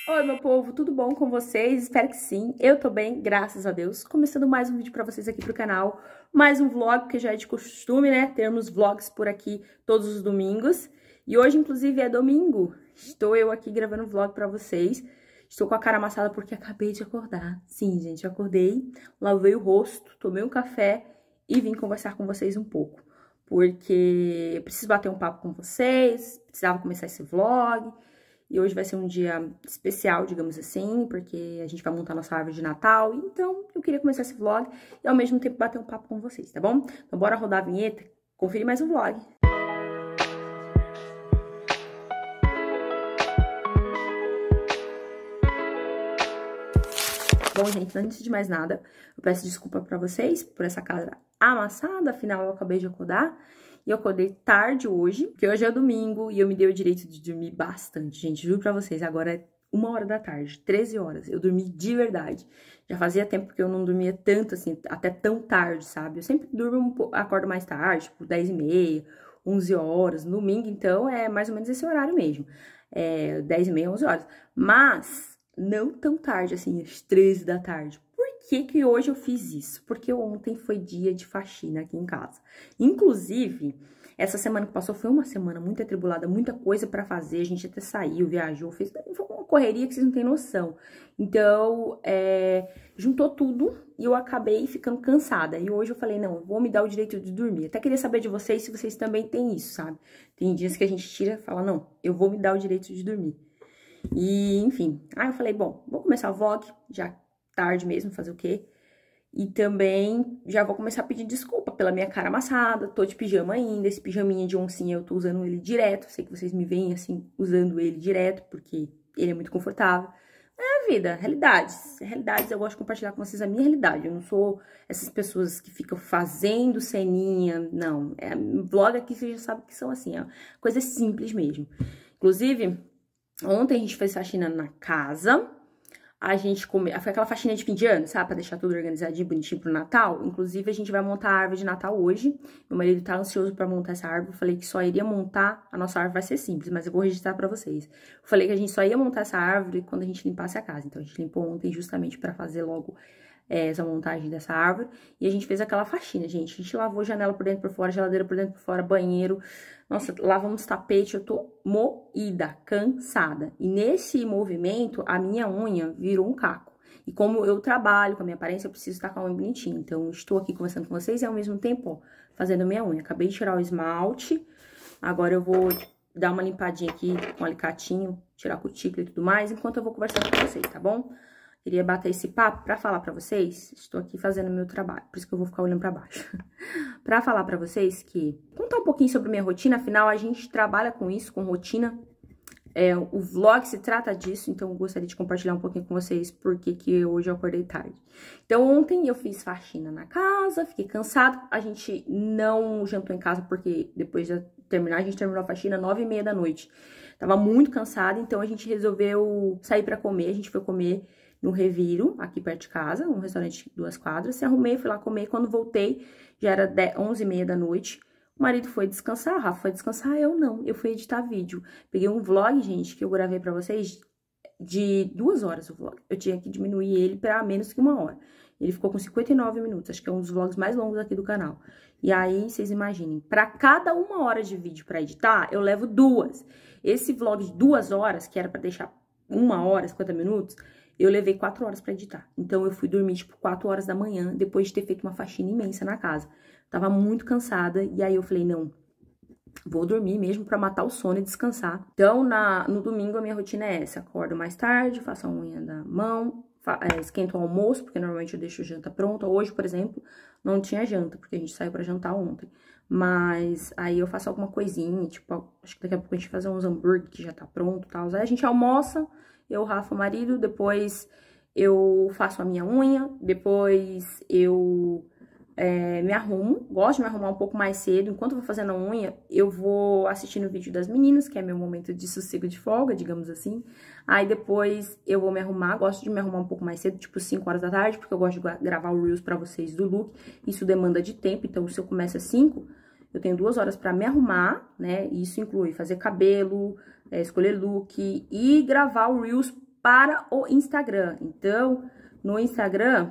Oi, meu povo, tudo bom com vocês? Espero que sim. Eu tô bem, graças a Deus. Começando mais um vídeo pra vocês aqui pro canal. Mais um vlog, porque já é de costume, né? Termos vlogs por aqui todos os domingos. E hoje, inclusive, é domingo. Estou eu aqui gravando vlog pra vocês. Estou com a cara amassada porque acabei de acordar. Sim, gente, eu acordei, lavei o rosto, tomei um café e vim conversar com vocês um pouco. Porque eu preciso bater um papo com vocês, precisava começar esse vlog. E hoje vai ser um dia especial, digamos assim, porque a gente vai montar nossa árvore de Natal. Então, eu queria começar esse vlog e ao mesmo tempo bater um papo com vocês, tá bom? Então, bora rodar a vinheta, conferir mais um vlog. Bom, gente, antes de mais nada, eu peço desculpa pra vocês por essa cara amassada, afinal eu acabei de acordar. E eu acordei tarde hoje, porque hoje é domingo e eu me dei o direito de dormir bastante, gente. Juro pra vocês, agora é 1h da tarde, 13 horas. Eu dormi de verdade. Já fazia tempo que eu não dormia tanto, assim, até tão tarde, sabe? Eu sempre durmo, acordo mais tarde, tipo 10h30, 11 horas. No domingo, então, é mais ou menos esse horário mesmo. 10h30, 11 horas. Mas não tão tarde, assim, às 13 da tarde. Por que hoje eu fiz isso? Porque ontem foi dia de faxina aqui em casa. Inclusive, essa semana que passou foi uma semana muito atribulada, muita coisa pra fazer. A gente até saiu, viajou, fez foi uma correria que vocês não têm noção. Então, juntou tudo e eu acabei ficando cansada. E hoje eu falei, não, eu vou me dar o direito de dormir. Até queria saber de vocês se vocês também têm isso, sabe? Tem dias que a gente tira e fala, não, eu vou me dar o direito de dormir. E, enfim, aí eu falei, bom, vou começar o vlog, já tarde mesmo, fazer o quê? E também já vou começar a pedir desculpa pela minha cara amassada, tô de pijama ainda, esse pijaminha de oncinha eu tô usando ele direto, sei que vocês me veem assim, usando ele direto, porque ele é muito confortável. É a vida, realidades, eu gosto de compartilhar com vocês a minha realidade, eu não sou essas pessoas que ficam fazendo ceninha, não, vlog aqui vocês já sabem que são assim, ó, coisa simples mesmo. Inclusive, ontem a gente fez faxina na casa. A gente foi aquela faxina de fim de ano, sabe? Pra deixar tudo organizadinho, bonitinho pro Natal. Inclusive, a gente vai montar a árvore de Natal hoje. Meu marido tá ansioso pra montar essa árvore. Eu falei que só iria montar, a nossa árvore vai ser simples, mas eu vou registrar pra vocês. Eu falei que a gente só ia montar essa árvore quando a gente limpasse a casa. Então, a gente limpou ontem justamente pra fazer logo essa montagem dessa árvore. E a gente fez aquela faxina, gente. A gente lavou janela por dentro, por fora, geladeira por dentro, por fora, banheiro. Nossa, lavamos tapete, eu tô moída, cansada. E nesse movimento, a minha unha virou um caco. E como eu trabalho com a minha aparência, eu preciso estar com a unha bonitinha. Então, estou aqui conversando com vocês e ao mesmo tempo, ó, fazendo a minha unha. Acabei de tirar o esmalte. Agora eu vou dar uma limpadinha aqui com o alicatinho, tirar a cutícula e tudo mais, enquanto eu vou conversando com vocês, tá bom? Queria bater esse papo pra falar pra vocês, estou aqui fazendo o meu trabalho, por isso que eu vou ficar olhando pra baixo. Pra falar pra vocês que, contar um pouquinho sobre minha rotina, afinal a gente trabalha com isso, com rotina. O vlog se trata disso, então eu gostaria de compartilhar um pouquinho com vocês porque que hoje eu acordei tarde. Então ontem eu fiz faxina na casa, fiquei cansada, a gente não jantou em casa porque depois de terminar, a gente terminou a faxina 9h30 da noite. Tava muito cansada, então a gente resolveu sair pra comer, a gente foi comer no Reviro, aqui perto de casa, um restaurante de 2 quadras. Se arrumei, fui lá comer. Quando voltei, já era 11h30 da noite. O marido foi descansar, o Rafa foi descansar, eu não. Eu fui editar vídeo. Peguei um vlog, gente, que eu gravei pra vocês, de 2 horas o vlog. Eu tinha que diminuir ele pra menos que 1 hora. Ele ficou com 59 minutos, acho que é um dos vlogs mais longos aqui do canal. E aí, vocês imaginem, pra cada 1 hora de vídeo pra editar, eu levo 2. Esse vlog de 2 horas, que era pra deixar 1h, 50 minutos... Eu levei 4 horas pra editar. Então, eu fui dormir, tipo, 4 horas da manhã, depois de ter feito uma faxina imensa na casa. Tava muito cansada, e aí eu falei, não, vou dormir mesmo pra matar o sono e descansar. Então, no domingo, a minha rotina é essa. Acordo mais tarde, faço a unha da mão, esquento o almoço, porque normalmente eu deixo a janta pronta. Hoje, por exemplo, não tinha janta, porque a gente saiu pra jantar ontem. Mas aí eu faço alguma coisinha, tipo, acho que daqui a pouco a gente vai fazer uns hambúrguer que já tá pronto e tal. Aí a gente almoça, eu, Rafa, o marido, depois eu faço a minha unha, depois eu me arrumo, gosto de me arrumar um pouco mais cedo. Enquanto eu vou fazendo a unha, eu vou assistindo o vídeo das meninas, que é meu momento de sossego de folga, digamos assim. Aí depois eu vou me arrumar, gosto de me arrumar um pouco mais cedo, tipo 5 horas da tarde, porque eu gosto de gravar o Reels pra vocês do look. Isso demanda de tempo, então se eu começo às 5, eu tenho 2 horas pra me arrumar, né? Isso inclui fazer cabelo, escolher look e gravar o Reels para o Instagram. Então, no Instagram,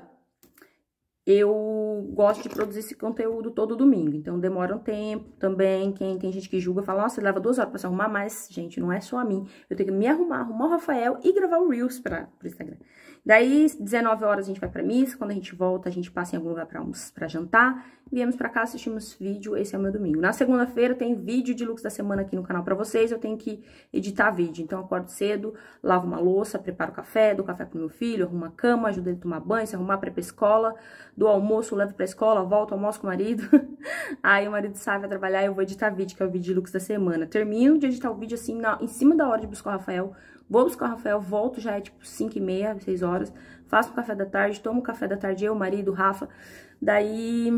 eu gosto de produzir esse conteúdo todo domingo. Então, demora um tempo também. Tem gente que julga, fala, nossa, leva 2 horas pra se arrumar. Mas, gente, não é só a mim. Eu tenho que me arrumar o Rafael e gravar o Reels pro Instagram. Daí, 19 horas a gente vai pra missa. Quando a gente volta, a gente passa em algum lugar pra jantar. Viemos pra cá, assistimos vídeo. Esse é o meu domingo. Na segunda-feira tem vídeo de looks da semana aqui no canal pra vocês. Eu tenho que editar vídeo. Então, eu acordo cedo, lavo uma louça, preparo café, dou café pro meu filho, arrumo a cama, ajudo ele a tomar banho, se arrumar pra ir pra escola. Do almoço, levo pra escola, volto, almoço com o marido. Aí o marido sai, vai trabalhar e eu vou editar vídeo, que é o vídeo de looks da semana. Termino de editar o vídeo assim, em cima da hora de buscar o Rafael. Vou buscar o Rafael, volto, já é tipo 5h30, 6 horas. Faço o café da tarde, tomo o café da tarde, eu, o marido, o Rafa. Daí,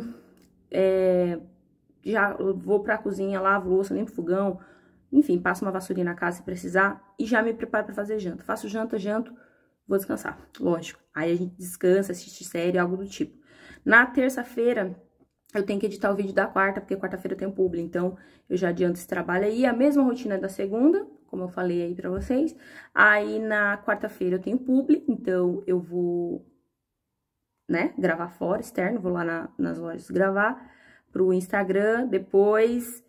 já vou pra cozinha, lavo louça, limpo o fogão. Enfim, passo uma vassourinha na casa se precisar. E já me preparo pra fazer janta. Faço janta, janto, vou descansar, lógico. Aí a gente descansa, assiste série, algo do tipo. Na terça-feira, eu tenho que editar o vídeo da quarta, porque quarta-feira eu tenho publi. Então, eu já adianto esse trabalho aí. A mesma rotina da segunda, como eu falei aí pra vocês. Aí, na quarta-feira, eu tenho publi. Então, eu vou, né, gravar fora, externo. Vou lá nas lojas gravar pro Instagram. Depois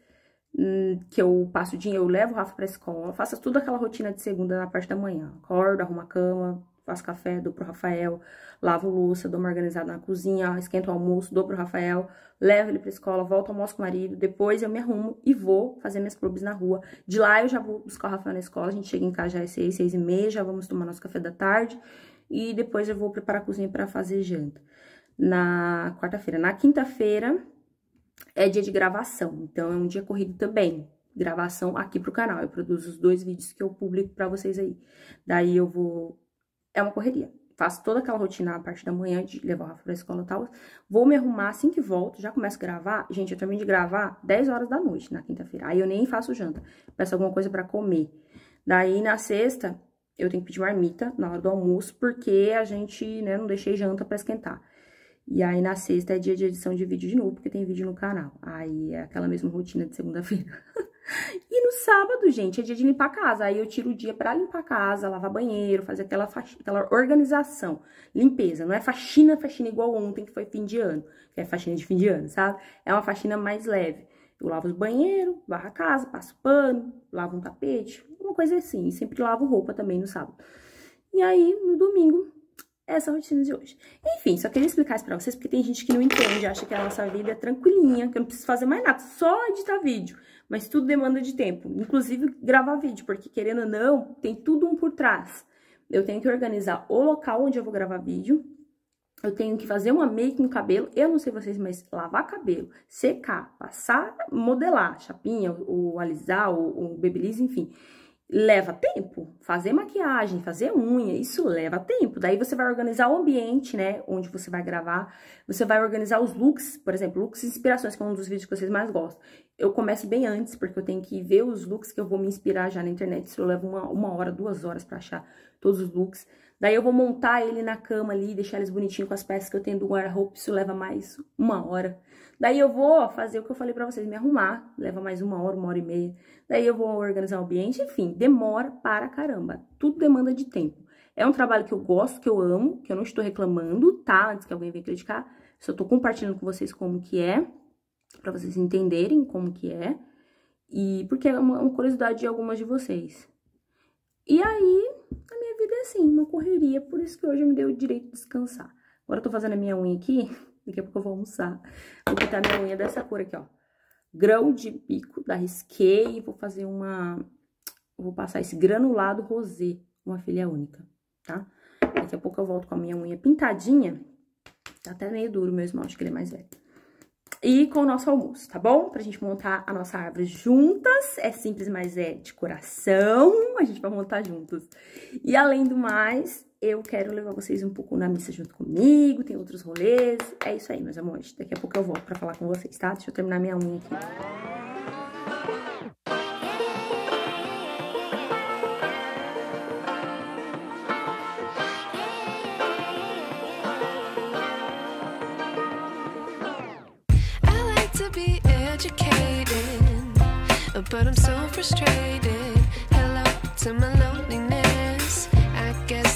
que eu passo o dia, eu levo o Rafa pra escola. Faço tudo aquela rotina de segunda na parte da manhã. Acordo, arrumo a cama, faço café, dou pro Rafael, lavo louça, dou uma organizada na cozinha, esquento o almoço, dou pro Rafael, levo ele pra escola, volto, almoço com o marido, depois eu me arrumo e vou fazer minhas publis na rua. De lá eu já vou buscar o Rafael na escola, a gente chega em casa já é 6, 6h30, já vamos tomar nosso café da tarde e depois eu vou preparar a cozinha pra fazer janta. Na quarta-feira. Na quinta-feira é dia de gravação, então é um dia corrido também. Gravação aqui pro canal, eu produzo os 2 vídeos que eu publico pra vocês aí. Daí eu vou... É uma correria. Faço toda aquela rotina na parte da manhã de levar o Rafa pra escola e tal. Vou me arrumar assim que volto, já começo a gravar. Gente, eu termino de gravar 10 horas da noite na quinta-feira. Aí eu nem faço janta. Peço alguma coisa pra comer. Daí na sexta, eu tenho que pedir marmita na hora do almoço, porque a gente, né, não deixei janta pra esquentar. E aí na sexta é dia de edição de vídeo de novo, porque tem vídeo no canal. Aí é aquela mesma rotina de segunda-feira. E no sábado, gente, é dia de limpar a casa. Aí eu tiro o dia pra limpar a casa, lavar banheiro, fazer aquela organização, limpeza. Não é faxina igual ontem, que foi fim de ano, que é faxina de fim de ano, sabe? É uma faxina mais leve. Eu lavo os banheiros, varro a casa, passo pano, lavo um tapete, uma coisa assim. E sempre lavo roupa também no sábado. E aí, no domingo, essa é a rotina de hoje. Enfim, só queria explicar isso pra vocês, porque tem gente que não entende, acha que a nossa vida é tranquilinha, que eu não preciso fazer mais nada, só editar vídeo. Mas tudo demanda de tempo, inclusive gravar vídeo, porque querendo ou não, tem tudo um por trás. Eu tenho que organizar o local onde eu vou gravar vídeo, eu tenho que fazer uma make no cabelo, eu não sei vocês, mas lavar cabelo, secar, passar, modelar, chapinha, ou alisar, ou babyliss, enfim. Leva tempo, fazer maquiagem, fazer unha, isso leva tempo. Daí você vai organizar o ambiente, né, onde você vai gravar. Você vai organizar os looks, por exemplo, looks e inspirações, que é um dos vídeos que vocês mais gostam. Eu começo bem antes, porque eu tenho que ver os looks que eu vou me inspirar já na internet. Isso eu levo uma hora, 2 horas pra achar todos os looks. Daí eu vou montar ele na cama ali, deixar eles bonitinhos com as peças que eu tenho do guarda-roupa. Isso leva mais 1 hora. Daí eu vou fazer o que eu falei pra vocês, me arrumar. Leva mais 1 hora, 1h30. Daí eu vou organizar o ambiente, enfim, demora para caramba. Tudo demanda de tempo. É um trabalho que eu gosto, que eu amo, que eu não estou reclamando, tá? Antes que alguém venha criticar. Só tô compartilhando com vocês como que é, pra vocês entenderem como que é. E porque é uma curiosidade de algumas de vocês. E aí, a minha vida é assim, uma correria, por isso que hoje eu me dei o direito de descansar. Agora eu tô fazendo a minha unha aqui, daqui a pouco eu vou almoçar. Vou pintar minha unha dessa cor aqui, ó. Grão de bico da Risqué e vou fazer vou passar esse granulado rosé, uma filha única, tá? Daqui a pouco eu volto com a minha unha pintadinha. Tá até meio duro o meu esmalte, que ele é mais velho. E com o nosso almoço, tá bom? Pra gente montar a nossa árvore juntas. É simples, mas é de coração. A gente vai montar juntos. E além do mais, eu quero levar vocês um pouco na missa junto comigo. Tem outros rolês. É isso aí, meus amores. Daqui a pouco eu volto pra falar com vocês, tá? Deixa eu terminar minha unha aqui. But I'm so frustrated. Hello to my loneliness. I guess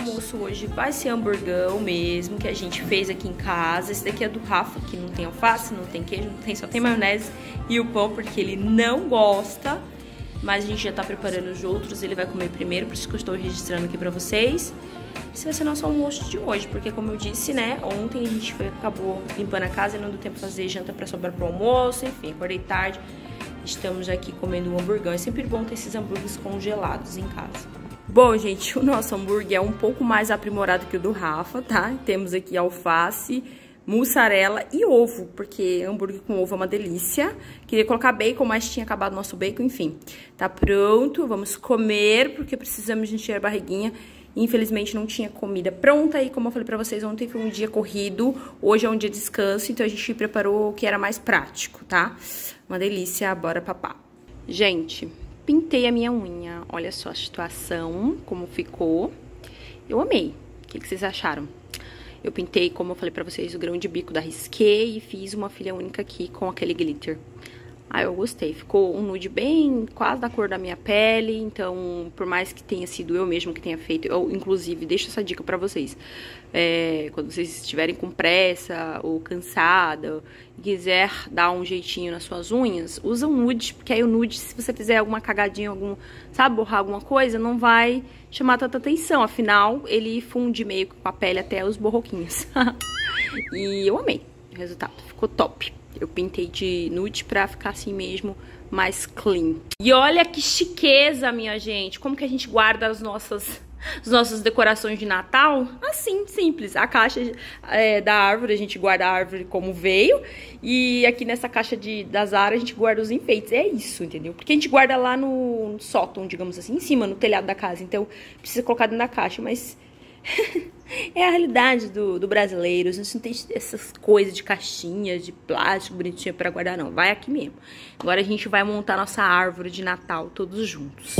almoço hoje vai ser hamburgão mesmo, que a gente fez aqui em casa. Esse daqui é do Rafa, que não tem alface, não tem queijo, só tem maionese e o pão, porque ele não gosta. Mas a gente já tá preparando os outros, ele vai comer primeiro, por isso que eu estou registrando aqui pra vocês. Esse vai ser nosso almoço de hoje, porque como eu disse, né, ontem a gente acabou limpando a casa e não deu tempo de fazer janta pra sobrar pro almoço, enfim, acordei tarde. Estamos aqui comendo um hamburgão. É sempre bom ter esses hambúrgueres congelados em casa. Bom, gente, o nosso hambúrguer é um pouco mais aprimorado que o do Rafa, tá? Temos aqui alface, mussarela e ovo, porque hambúrguer com ovo é uma delícia. Queria colocar bacon, mas tinha acabado o nosso bacon, enfim. Tá pronto, vamos comer, porque precisamos de encher a barriguinha. Infelizmente não tinha comida pronta e como eu falei pra vocês, ontem foi um dia corrido, hoje é um dia de descanso, então a gente preparou o que era mais prático, tá? Uma delícia, bora papá. Gente, pintei a minha unha, olha só a situação, como ficou. Eu amei, o que vocês acharam? Eu pintei, como eu falei pra vocês, o grão de bico da Risqué e fiz uma filha única aqui com aquele glitter. Ah, eu gostei. Ficou um nude bem quase da cor da minha pele, então, por mais que tenha sido eu mesmo que tenha feito, eu, inclusive, deixo essa dica pra vocês. Quando vocês estiverem com pressa ou cansada e quiser dar um jeitinho nas suas unhas, usa um nude, porque aí o nude, se você fizer alguma cagadinha, sabe, borrar alguma coisa, não vai chamar tanta atenção. Afinal, ele funde meio com a pele até os borroquinhos. E eu amei o resultado, ficou top. Eu pintei de nude pra ficar assim mesmo, mais clean. E olha que chiqueza, minha gente. Como que a gente guarda as nossas decorações de Natal? Assim, simples. A caixa da árvore, a gente guarda a árvore como veio. E aqui nessa caixa da Zara, a gente guarda os enfeites. É isso, entendeu? Porque a gente guarda lá no sótão, digamos assim, em cima, no telhado da casa. Então, precisa colocar dentro da caixa, mas... é a realidade do brasileiro. A gente não tem essas coisas de caixinhas, de plástico bonitinho pra guardar, não. Vai aqui mesmo. Agora a gente vai montar nossa árvore de Natal todos juntos.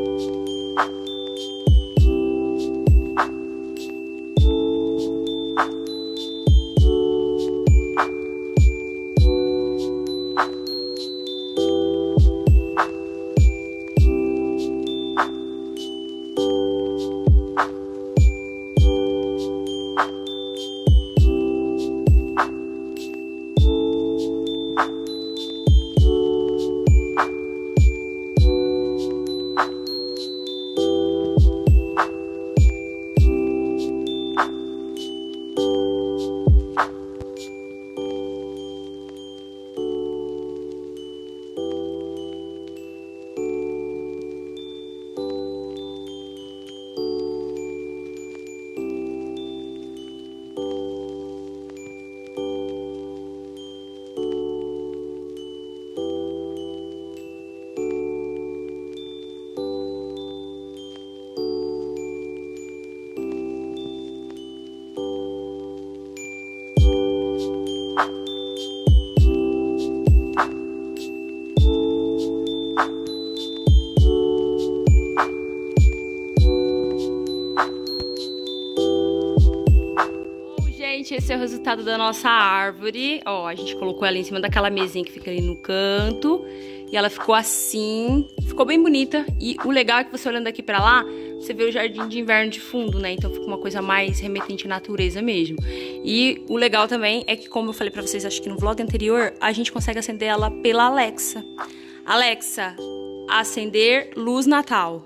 Esse é o resultado da nossa árvore. Ó, a gente colocou ela em cima daquela mesinha que fica ali no canto. E ela ficou assim. Ficou bem bonita. E o legal é que você olhando daqui pra lá, você vê o jardim de inverno de fundo, né? Então fica uma coisa mais remetente à natureza mesmo. E o legal também é que, como eu falei pra vocês, acho que no vlog anterior, a gente consegue acender ela pela Alexa. Alexa, acender luz Natal.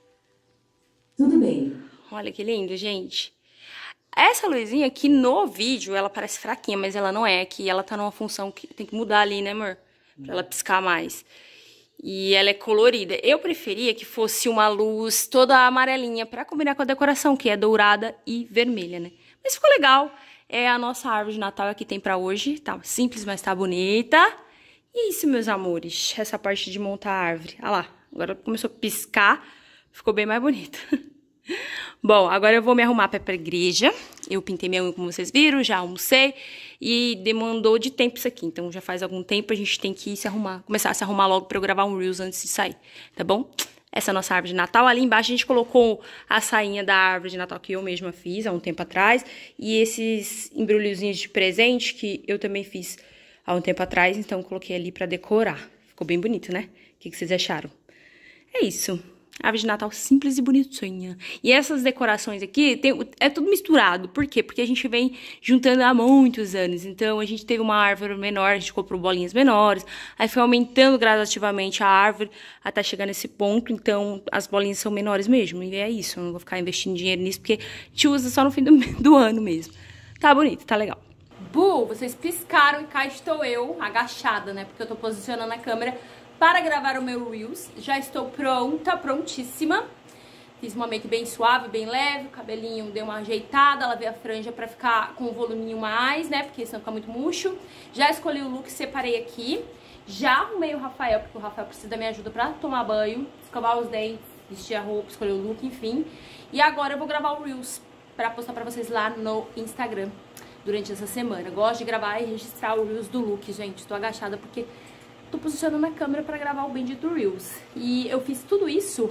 Tudo bem. Olha que lindo, gente. Essa luzinha aqui no vídeo, ela parece fraquinha, mas ela não é. Que ela tá numa função que tem que mudar ali, né, amor? Pra ela piscar mais. E ela é colorida. Eu preferia que fosse uma luz toda amarelinha pra combinar com a decoração, que é dourada e vermelha, né? Mas ficou legal. É a nossa árvore de Natal que tem pra hoje. Tá simples, mas tá bonita. E isso, meus amores. Essa parte de montar a árvore. Olha lá, agora começou a piscar. Ficou bem mais bonita. Bom, agora eu vou me arrumar pra ir pra igreja. Eu pintei minha unha, como vocês viram, já almocei. E demandou de tempo isso aqui. Então, já faz algum tempo a gente tem que se arrumar. Começar a se arrumar logo pra eu gravar um Reels antes de sair, tá bom? Essa é a nossa árvore de Natal. Ali embaixo a gente colocou a sainha da árvore de Natal que eu mesma fiz há um tempo atrás. E esses embrulhozinhos de presente que eu também fiz há um tempo atrás. Então, coloquei ali pra decorar. Ficou bem bonito, né? O que vocês acharam? É isso. árvore de Natal simples e bonitinha. E essas decorações aqui, é tudo misturado. Por quê? Porque a gente vem juntando há muitos anos. Então, a gente teve uma árvore menor, a gente comprou bolinhas menores. Aí foi aumentando gradativamente a árvore até chegar nesse ponto. Então, as bolinhas são menores mesmo. E é isso, eu não vou ficar investindo dinheiro nisso, porque a gente usa só no fim do ano mesmo. Tá bonito, tá legal. Vocês piscaram e cá estou eu, agachada, né? Porque eu tô posicionando a câmera para gravar o meu Reels. Já estou pronta, prontíssima. Fiz uma make bem suave, bem leve. O cabelinho deu uma ajeitada. Lavei a franja pra ficar com um voluminho mais, né? Porque senão fica muito murcho. Já escolhi o look, separei aqui. Já arrumei o Rafael, porque o Rafael precisa da minha ajuda pra tomar banho, escovar os dentes, vestir a roupa, escolher o look, enfim. E agora eu vou gravar o Reels pra postar pra vocês lá no Instagram durante essa semana. Gosto de gravar e registrar o Reels do look, gente. Tô agachada porque tô posicionando a câmera pra gravar o bendito Reels. E eu fiz tudo isso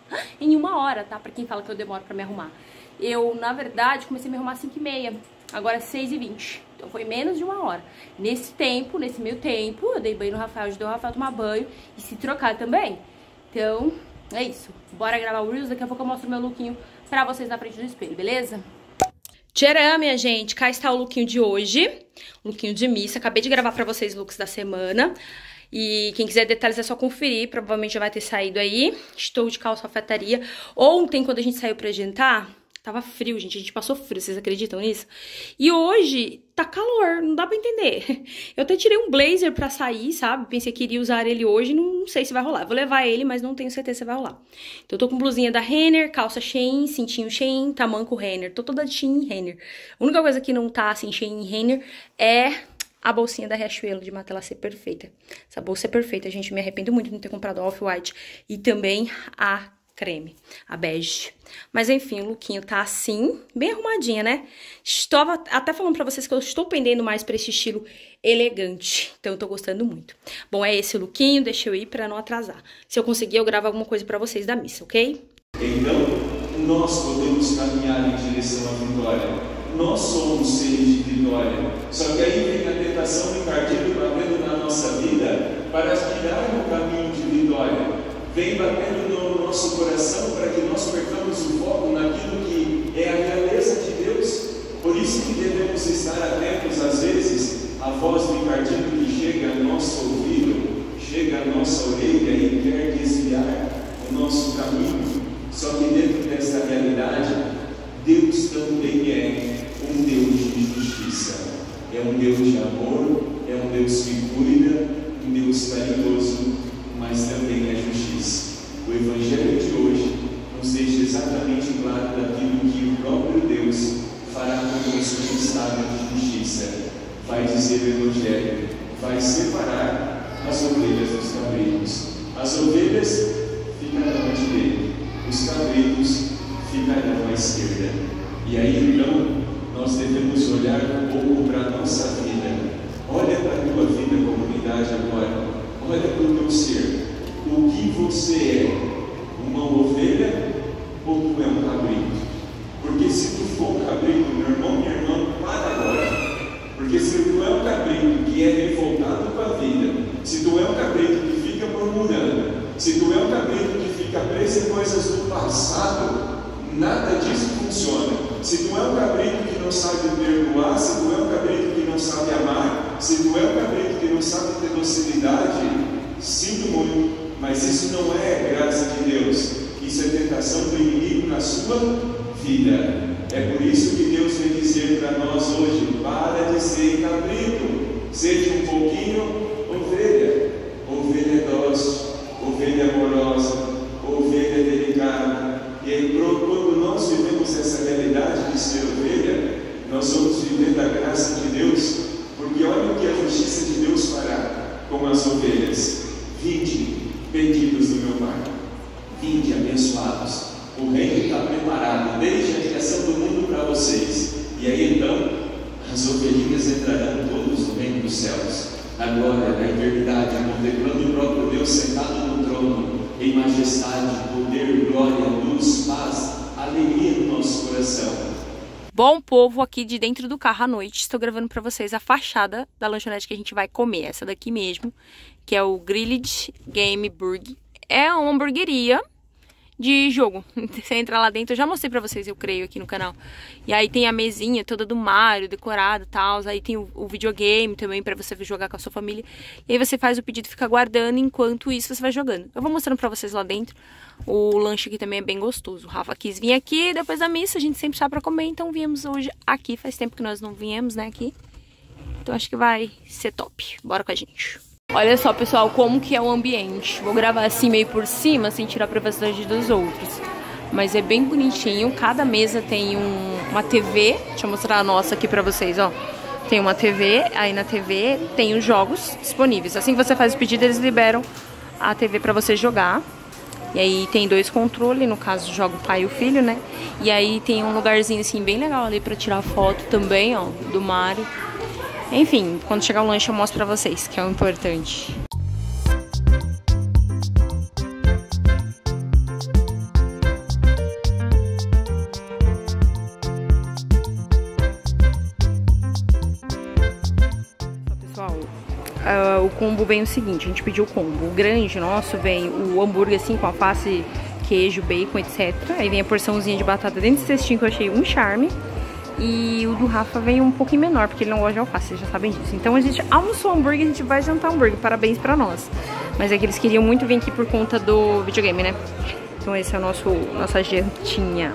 em 1 hora, tá? Pra quem fala que eu demoro pra me arrumar. Eu, na verdade, comecei a me arrumar às 5h30. Agora é 6h20. Então foi menos de 1 hora. Nesse meio tempo, eu dei banho no Rafael, ajudei o Rafael a tomar banho e se trocar também. Então, é isso. Bora gravar o Reels. Daqui a pouco eu mostro meu lookinho pra vocês na frente do espelho, beleza? Tcharam, minha gente. Cá está o lookinho de hoje. Lookinho de missa. Acabei de gravar pra vocês looks da semana. E quem quiser detalhes é só conferir, provavelmente já vai ter saído aí. Estou de calça alfaiataria. Ontem, quando a gente saiu pra jantar, tava frio, gente. A gente passou frio, vocês acreditam nisso? E hoje tá calor, não dá pra entender. Eu até tirei um blazer pra sair, sabe? Pensei que iria usar ele hoje, não sei se vai rolar. Vou levar ele, mas não tenho certeza se vai rolar. Então eu tô com blusinha da Renner, calça Shein, cintinho Shein, tamanco Renner. Tô toda de Shein e Renner. A única coisa que não tá assim, Shein e Renner, é a bolsinha da Riachuelo de Matela ser perfeita. Essa bolsa é perfeita, gente. Me arrependo muito de não ter comprado a Off-White. E também a creme, a bege. Mas enfim, o lookinho tá assim, bem arrumadinha, né? Estava até falando pra vocês que eu estou pendendo mais pra esse estilo elegante. Então eu tô gostando muito. Bom, é esse lookinho, deixa eu ir pra não atrasar. Se eu conseguir, eu gravo alguma coisa pra vocês da missa, ok? Então, nós podemos caminhar em direção à vitória. Nós somos seres de vitória. Só que aí vem a tentação encardido batendo na nossa vida para tirar o caminho de vitória. Vem batendo no nosso coração para que nós percamos o foco naquilo que é a realeza de Deus. Por isso que devemos estar atentos, às vezes, à voz do encardido que chega ao nosso ouvido, chega à nossa orelha e quer desviar o nosso caminho. Só que dentro dessa realidade, Deus também é um Deus de justiça, é um Deus de amor, é um Deus que cuida, um Deus carinhoso, mas também é justiça. O Evangelho de hoje nos deixa exatamente claro daquilo que o próprio Deus fará conosco no estado de justiça. Vai dizer o Evangelho, vai separar as ovelhas dos cabritos. As ovelhas ficarão à direita, os cabritos ficarão à esquerda. E aí então, nós devemos olhar um pouco para a nossa vida. Olha para a tua vida, comunidade, agora. Olha para o teu ser. O que você é? Uma ovelha ou tu é um cabrito? Porque se tu for um cabrito, meu irmão, minha irmã, para agora. Porque se tu é um cabrito que é revoltado com a vida, se tu é um cabrito que fica murmurando, se tu é um cabrito que fica preso em coisas do passado, nada disso funciona. Se tu é um cabrito que não sabe perdoar, se tu é um cabrito que não sabe amar, se tu é um cabrito que não sabe ter docilidade, sinto muito, mas isso não é graça de Deus. Isso é tentação do inimigo na sua vida. É por isso que Deus vem dizer para nós hoje: para de ser cabrito, seja um pouquinho ovelha. Ovelha dócil, ovelha amorosa, ovelha delicada. E aí, quando nós vivemos essa realidade de ser ovelha, nós vamos viver da graça de Deus, porque olha o que a justiça de Deus fará com as ovelhas. Vinde, benditos do meu Pai, vinde, abençoados. O reino está preparado desde a criação do mundo para vocês. E aí então, as ovelhinhas entrarão todos no reino dos céus, na glória da eternidade, contemplando o próprio Deus sentado no trono, em majestade, poder, glória, luz, paz, alegria no nosso coração. Bom povo, aqui de dentro do carro à noite, estou gravando para vocês a fachada da lanchonete que a gente vai comer, essa daqui mesmo, que é o Grilled Game Burger. É uma hamburgueria de jogo. Você entra lá dentro, eu já mostrei pra vocês, eu creio, aqui no canal. E aí tem a mesinha toda do Mario, decorada e tal. Aí tem o videogame também pra você jogar com a sua família. E aí você faz o pedido e fica guardando, enquanto isso você vai jogando. Eu vou mostrando pra vocês lá dentro. O lanche aqui também é bem gostoso. O Rafa quis vir aqui, depois da missa a gente sempre sai pra comer, então viemos hoje aqui. Faz tempo que nós não viemos, né, aqui. Então acho que vai ser top. Bora com a gente. Olha só, pessoal, como que é o ambiente. Vou gravar assim meio por cima, sem tirar a privacidade dos outros. Mas é bem bonitinho. Cada mesa tem uma TV. Deixa eu mostrar a nossa aqui pra vocês, ó. Tem uma TV, aí na TV tem os jogos disponíveis. Assim que você faz o pedido, eles liberam a TV pra você jogar. E aí tem 2 controles, no caso joga o pai e o filho, né? E aí tem um lugarzinho assim bem legal ali pra tirar foto também, ó, do Mario. Enfim, quando chegar o lanche eu mostro pra vocês, que é o importante. Pessoal, o combo vem o seguinte, a gente pediu o combo. O grande nosso vem o hambúrguer assim com alface, queijo, bacon, etc. Aí vem a porçãozinha de batata dentro desse cestinho que eu achei um charme. E o do Rafa vem um pouquinho menor, porque ele não gosta de alface, vocês já sabem disso. Então a gente almoçou hambúrguer, a gente vai jantar hambúrguer, parabéns pra nós. Mas é que eles queriam muito vir aqui por conta do videogame, né? Então esse é o nossa jantinha.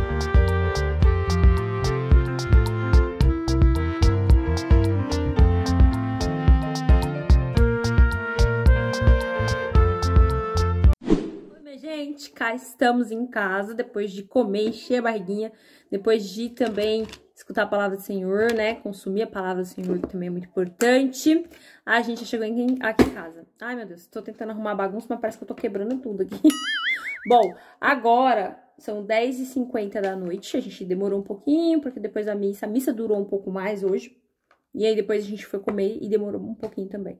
Oi, minha gente, cá estamos em casa, depois de comer, encher a barriguinha. Depois de também escutar a palavra do Senhor, né? Consumir a palavra do Senhor, que também é muito importante. A gente já chegou aqui em casa. Ai, meu Deus, tô tentando arrumar a bagunça, mas parece que eu tô quebrando tudo aqui. Bom, agora são 10h50 da noite. A gente demorou um pouquinho, porque depois da missa... A missa durou um pouco mais hoje. E aí depois a gente foi comer e demorou um pouquinho também.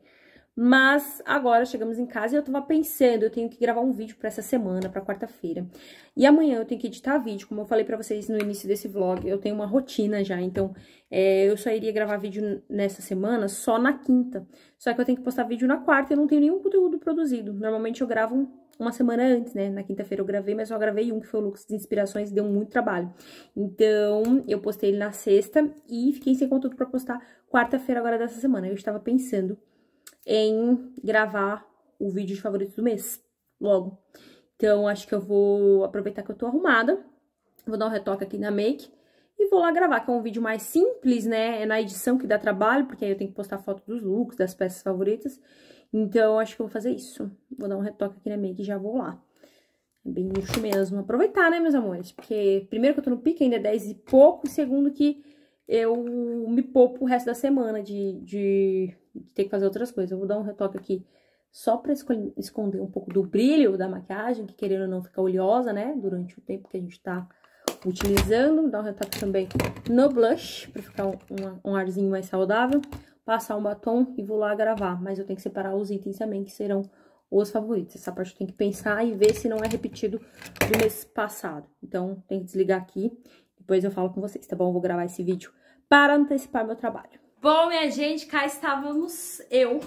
Mas agora chegamos em casa e eu tava pensando, eu tenho que gravar um vídeo pra essa semana, pra quarta-feira. E amanhã eu tenho que editar vídeo, como eu falei pra vocês no início desse vlog, eu tenho uma rotina já, então eu só iria gravar vídeo nessa semana só na quinta. Só que eu tenho que postar vídeo na quarta e eu não tenho nenhum conteúdo produzido. Normalmente eu gravo uma semana antes, né? Na quinta-feira eu gravei, mas só gravei um, que foi o Lux de Inspirações, deu muito trabalho. Então, eu postei ele na sexta e fiquei sem conteúdo pra postar quarta-feira agora dessa semana. Eu estava pensando em gravar o vídeo de favoritos do mês, logo. Então, acho que eu vou aproveitar que eu tô arrumada, vou dar um retoque aqui na make e vou lá gravar, que é um vídeo mais simples, né? É na edição que dá trabalho, porque aí eu tenho que postar foto dos looks, das peças favoritas. Então, acho que eu vou fazer isso. Vou dar um retoque aqui na make e já vou lá. É bem luxo mesmo. Aproveitar, né, meus amores? Porque, primeiro, que eu tô no pique, ainda é 10 e pouco. Segundo, que eu me poupo o resto da semana de ter que fazer outras coisas. Eu vou dar um retoque aqui só pra esconder um pouco do brilho da maquiagem, que querendo ou não ficar oleosa, né? Durante o tempo que a gente tá utilizando. Dar um retoque também no blush, pra ficar um arzinho mais saudável. Passar um batom e vou lá gravar. Mas eu tenho que separar os itens também, que serão os favoritos. Essa parte eu tenho que pensar e ver se não é repetido do mês passado. Então, tem que desligar aqui. Depois eu falo com vocês, tá bom? Eu vou gravar esse vídeo para antecipar meu trabalho. Bom, minha gente, cá estávamos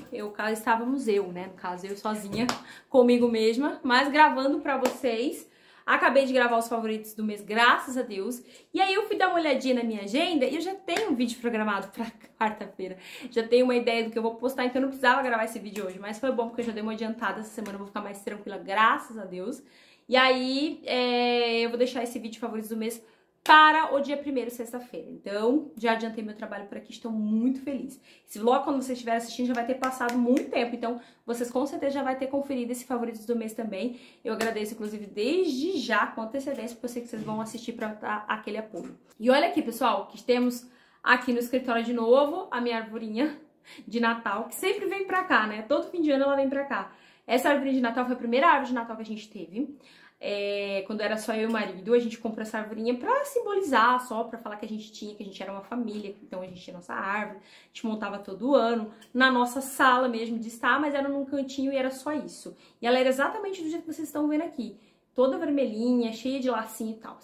eu, né? No caso, eu sozinha, comigo mesma, mas gravando pra vocês. Acabei de gravar os favoritos do mês, graças a Deus. E aí eu fui dar uma olhadinha na minha agenda e eu já tenho um vídeo programado pra quarta-feira. Já tenho uma ideia do que eu vou postar, então eu não precisava gravar esse vídeo hoje. Mas foi bom porque eu já dei uma adiantada, essa semana eu vou ficar mais tranquila, graças a Deus. E aí eu vou deixar esse vídeo favoritos do mês para o dia 1º, sexta-feira. Então, já adiantei meu trabalho por aqui, estou muito feliz. Esse vlog, quando vocês estiverem assistindo, já vai ter passado muito tempo, então vocês com certeza já vai ter conferido esse favoritos do mês também. Eu agradeço, inclusive, desde já, com antecedência, porque eu sei que vocês vão assistir para dar aquele apoio. E olha aqui, pessoal, que temos aqui no escritório de novo a minha arvorinha de Natal, que sempre vem pra cá, né? Todo fim de ano ela vem pra cá. Essa arvorinha de Natal foi a primeira árvore de Natal que a gente teve. Quando era só eu e o marido, a gente comprou essa arvorinha pra simbolizar, só pra falar que a gente era uma família, então a gente tinha nossa árvore, a gente montava todo ano, na nossa sala mesmo de estar, mas era num cantinho e era só isso. E ela era exatamente do jeito que vocês estão vendo aqui, toda vermelhinha, cheia de lacinho e tal.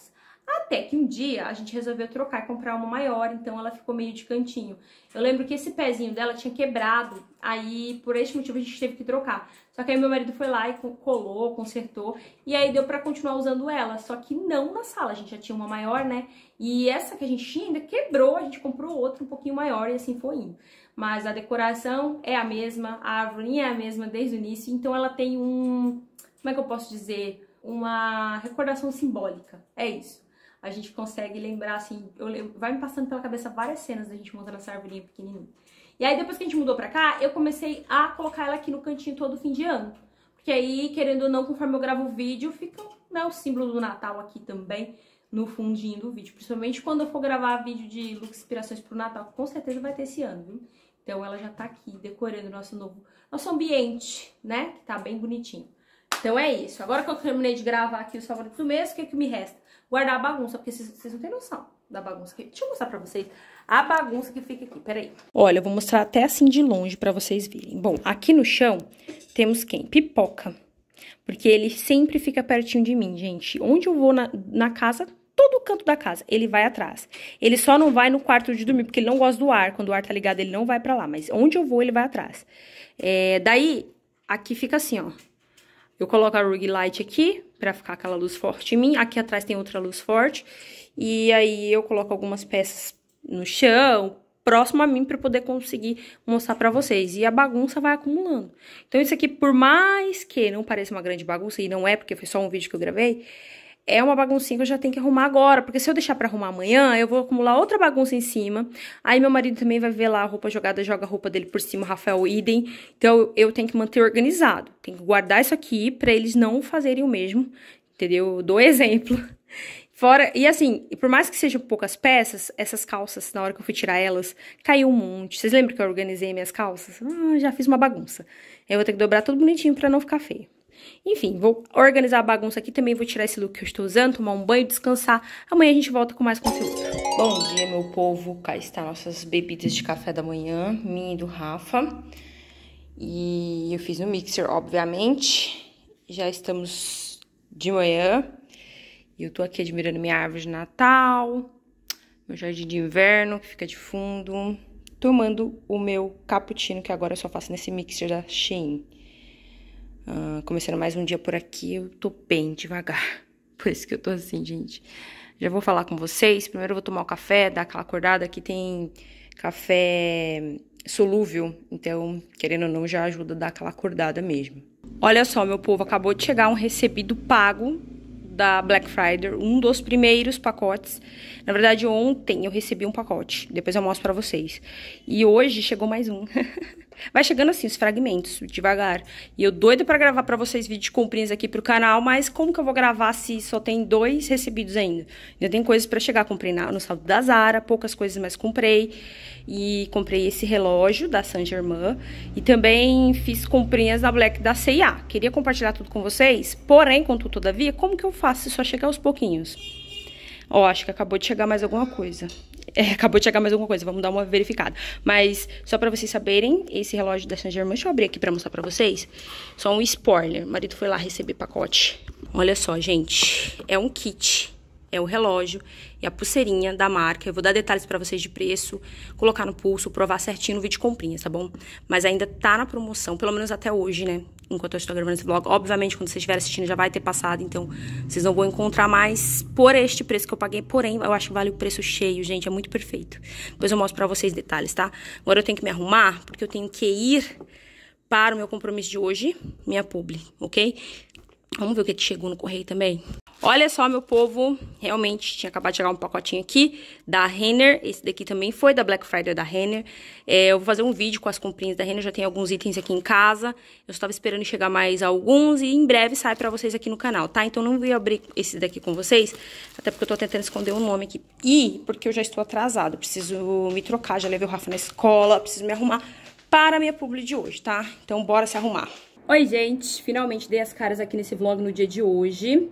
Até que um dia a gente resolveu trocar e comprar uma maior, então ela ficou meio de cantinho. Eu lembro que esse pezinho dela tinha quebrado, aí por esse motivo a gente teve que trocar. Só que aí meu marido foi lá e colou, consertou, e aí deu pra continuar usando ela, só que não na sala, a gente já tinha uma maior, né? E essa que a gente tinha ainda quebrou, a gente comprou outra um pouquinho maior e assim foi indo. Mas a decoração é a mesma, a árvore é a mesma desde o início, então ela tem como é que eu posso dizer? Uma recordação simbólica, é isso. A gente consegue lembrar, assim, vai me passando pela cabeça várias cenas da gente montando essa arvorinha pequenininha. E aí, depois que a gente mudou pra cá, eu comecei a colocar ela aqui no cantinho todo fim de ano. Porque aí, querendo ou não, conforme eu gravo o vídeo, fica, né, o símbolo do Natal aqui também no fundinho do vídeo. Principalmente quando eu for gravar vídeo de looks inspirações pro Natal, com certeza vai ter esse ano, viu? Então, ela já tá aqui, decorando nosso ambiente, né? Que tá bem bonitinho. Então, é isso. Agora que eu terminei de gravar aqui os favoritos do mês, o que me resta? Guardar a bagunça, porque vocês não têm noção da bagunça. Deixa eu mostrar pra vocês a bagunça que fica aqui, peraí. Olha, eu vou mostrar até assim de longe pra vocês verem. Bom, aqui no chão temos quem? Pipoca. Porque ele sempre fica pertinho de mim, gente. Onde eu vou na casa, todo o canto da casa, ele vai atrás. Ele só não vai no quarto de dormir, porque ele não gosta do ar. Quando o ar tá ligado, ele não vai pra lá. Mas onde eu vou, ele vai atrás. Daí, aqui fica assim, ó. Eu coloco a Ring Light aqui, pra ficar aquela luz forte em mim. Aqui atrás tem outra luz forte. E aí, eu coloco algumas peças no chão, próximo a mim, pra poder conseguir mostrar pra vocês. E a bagunça vai acumulando. Então, isso aqui, por mais que não pareça uma grande bagunça, e não é, porque foi só um vídeo que eu gravei, é uma baguncinha que eu já tenho que arrumar agora, porque se eu deixar pra arrumar amanhã, eu vou acumular outra bagunça em cima. Aí meu marido também vai ver lá a roupa jogada, joga a roupa dele por cima, o Rafael idem. Então eu tenho que manter organizado. Tenho que guardar isso aqui pra eles não fazerem o mesmo, entendeu? Eu dou exemplo. Fora, e assim, por mais que sejam poucas peças, essas calças, na hora que eu fui tirar elas, caiu um monte. Vocês lembram que eu organizei minhas calças? Já fiz uma bagunça. Eu vou ter que dobrar tudo bonitinho pra não ficar feio. Enfim, vou organizar a bagunça aqui também, vou tirar esse look que eu estou usando, tomar um banho, descansar. Amanhã a gente volta com mais conteúdo. Bom dia, meu povo. Cá está nossas bebidas de café da manhã, minha e do Rafa. E eu fiz no mixer, obviamente. Já estamos de manhã. E eu tô aqui admirando minha árvore de Natal, meu jardim de inverno, que fica de fundo. Tomando o meu cappuccino, que agora eu só faço nesse mixer da Shein. Começando mais um dia por aqui, eu tô bem devagar. Por isso que eu tô assim, gente. Já vou falar com vocês. Primeiro eu vou tomar o café, dar aquela acordada. Aqui tem café solúvel, então, querendo ou não, já ajuda a dar aquela acordada mesmo. Olha só, meu povo, acabou de chegar um recebido pago da Black Friday, um dos primeiros pacotes. Na verdade, ontem eu recebi um pacote, depois eu mostro pra vocês. E hoje chegou mais um. Vai chegando assim, os fragmentos, devagar. E eu doida pra gravar pra vocês vídeo de comprinhas aqui pro canal, mas como que eu vou gravar se só tem 2 recebidos ainda? Ainda tem coisas pra chegar, comprei no saldo da Zara, poucas coisas, mas comprei. E comprei esse relógio da Saint Germain. E também fiz comprinhas da Black da C&A. Queria compartilhar tudo com vocês, porém, contudo, todavia, como que eu faço se só chegar aos pouquinhos? Ó, acho que acabou de chegar mais alguma coisa. Acabou de chegar mais alguma coisa, vamos dar uma verificada. Mas, só pra vocês saberem, esse relógio da Saint Germain, deixa eu abrir aqui pra mostrar pra vocês. Só um spoiler, o marido foi lá receber pacote. Olha só, gente, é um kit, é o relógio e a pulseirinha da marca. Eu vou dar detalhes pra vocês de preço, colocar no pulso, provar certinho no vídeo de comprinhas, tá bom? Mas ainda tá na promoção, pelo menos até hoje, né? Enquanto eu estou gravando esse vlog. Obviamente, quando vocês estiverem assistindo, já vai ter passado. Então, vocês não vão encontrar mais por este preço que eu paguei. Porém, eu acho que vale o preço cheio, gente. É muito perfeito. Depois eu mostro pra vocês detalhes, tá? Agora eu tenho que me arrumar, porque eu tenho que ir para o meu compromisso de hoje. Minha publi, ok? Vamos ver o que chegou no correio também. Olha só, meu povo, realmente tinha acabado de chegar um pacotinho aqui da Renner. Esse daqui também foi da Black Friday da Renner. Eu vou fazer um vídeo com as comprinhas da Renner, já tem alguns itens aqui em casa. Eu estava esperando chegar mais alguns e em breve sai pra vocês aqui no canal, tá? Então não vou abrir esse daqui com vocês, até porque eu tô tentando esconder o nome aqui. E porque eu já estou atrasada, preciso me trocar, já levei o Rafa na escola, preciso me arrumar para a minha publi de hoje, tá? Então bora se arrumar. Oi, gente, finalmente dei as caras aqui nesse vlog no dia de hoje.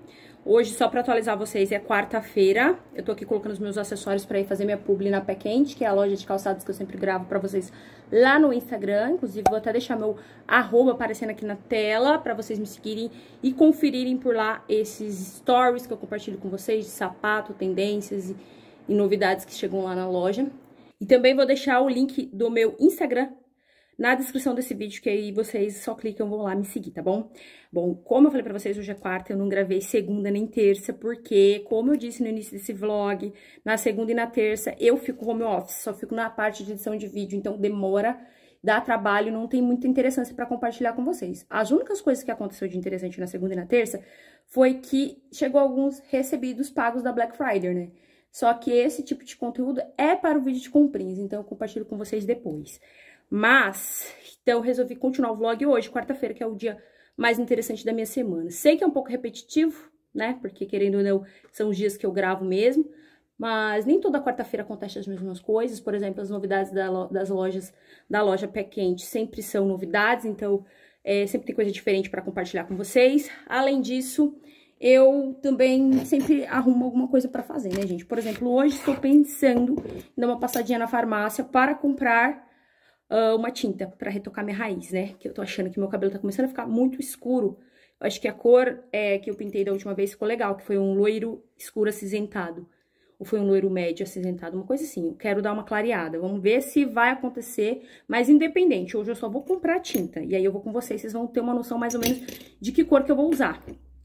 Hoje, só pra atualizar vocês, é quarta-feira. Eu tô aqui colocando os meus acessórios pra ir fazer minha publi na Pé Quente, que é a loja de calçados que eu sempre gravo pra vocês lá no Instagram. Inclusive, vou até deixar meu @ aparecendo aqui na tela pra vocês me seguirem e conferirem por lá esses stories que eu compartilho com vocês de sapato, tendências e novidades que chegam lá na loja. E também vou deixar o link do meu Instagram na descrição desse vídeo, que aí vocês só clicam e vão lá me seguir, tá bom? Bom, como eu falei pra vocês, hoje é quarta, eu não gravei segunda nem terça, porque, como eu disse no início desse vlog, na segunda e na terça eu fico home office, só fico na parte de edição de vídeo, então demora, dá trabalho, não tem muita interessância pra compartilhar com vocês. As únicas coisas que aconteceu de interessante na segunda e na terça foi que chegou alguns recebidos pagos da Black Friday, né? Só que esse tipo de conteúdo é para o vídeo de comprinhas, então eu compartilho com vocês depois. Mas, então eu resolvi continuar o vlog hoje, quarta-feira, que é o dia mais interessante da minha semana. Sei que é um pouco repetitivo, né? Porque, querendo ou não, são os dias que eu gravo mesmo. Mas nem toda quarta-feira acontece as mesmas coisas. Por exemplo, as novidades das lojas, da loja Pé Quente sempre são novidades. Então, sempre tem coisa diferente para compartilhar com vocês. Além disso, eu também sempre arrumo alguma coisa para fazer, né, gente? Por exemplo, hoje estou pensando em dar uma passadinha na farmácia para comprar uma tinta pra retocar minha raiz, né? Que eu tô achando que meu cabelo tá começando a ficar muito escuro. Eu acho que a cor que eu pintei da última vez ficou legal, que foi um loiro escuro acinzentado. Ou foi um loiro médio acinzentado, uma coisa assim. Eu quero dar uma clareada. Vamos ver se vai acontecer. Mas independente, hoje eu só vou comprar tinta. E aí eu vou com vocês, vocês vão ter uma noção mais ou menos de que cor que eu vou usar.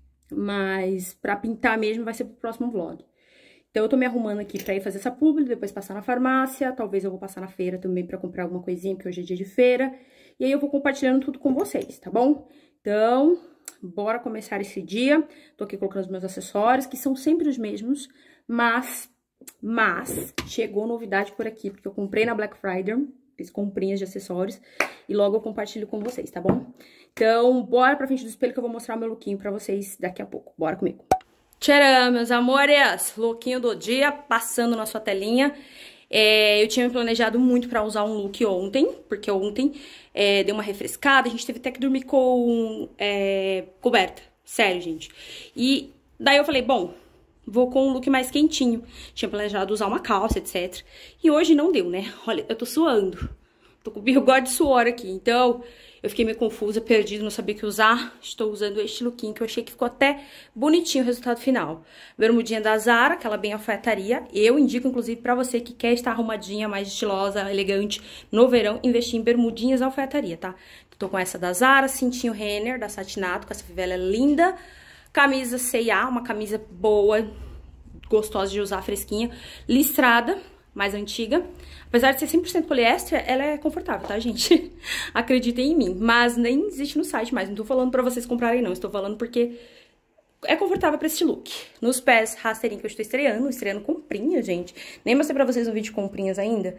Mas pra pintar mesmo vai ser pro próximo vlog. Então, eu tô me arrumando aqui pra ir fazer essa publi, depois passar na farmácia, talvez eu vou passar na feira também pra comprar alguma coisinha, porque hoje é dia de feira. E aí, eu vou compartilhando tudo com vocês, tá bom? Então, bora começar esse dia. Tô aqui colocando os meus acessórios, que são sempre os mesmos, mas chegou novidade por aqui, porque eu comprei na Black Friday, fiz comprinhas de acessórios, e logo eu compartilho com vocês, tá bom? Então, bora pra frente do espelho que eu vou mostrar o meu lookinho pra vocês daqui a pouco. Bora comigo! Tcharam, meus amores! Lookinho do dia, passando na sua telinha. Eu tinha me planejado muito pra usar um look ontem, porque ontem deu uma refrescada, a gente teve até que dormir com coberta. Sério, gente. E daí eu falei, bom, vou com um look mais quentinho. Tinha planejado usar uma calça, etc. E hoje não deu, né? Olha, eu tô suando. Tô com bigode de suor aqui, então eu fiquei meio confusa, perdida, não sabia o que usar. Estou usando este lookinho que eu achei que ficou até bonitinho o resultado final. Bermudinha da Zara, aquela bem alfaiataria. Eu indico, inclusive, pra você que quer estar arrumadinha, mais estilosa, elegante no verão, investir em bermudinhas alfaiataria, tá? Tô com essa da Zara, cintinho Renner, da Satinato, com essa fivela linda. Camisa C&A, uma camisa boa, gostosa de usar, fresquinha. Listrada, mais antiga. Apesar de ser 100% poliéster, ela é confortável, tá, gente? Acreditem em mim. Mas nem existe no site mais. Não tô falando pra vocês comprarem, não. Estou falando porque é confortável pra esse look. Nos pés, rasteirinho que eu estou estreando comprinhas, gente. Nem mostrei pra vocês um vídeo de comprinhas ainda.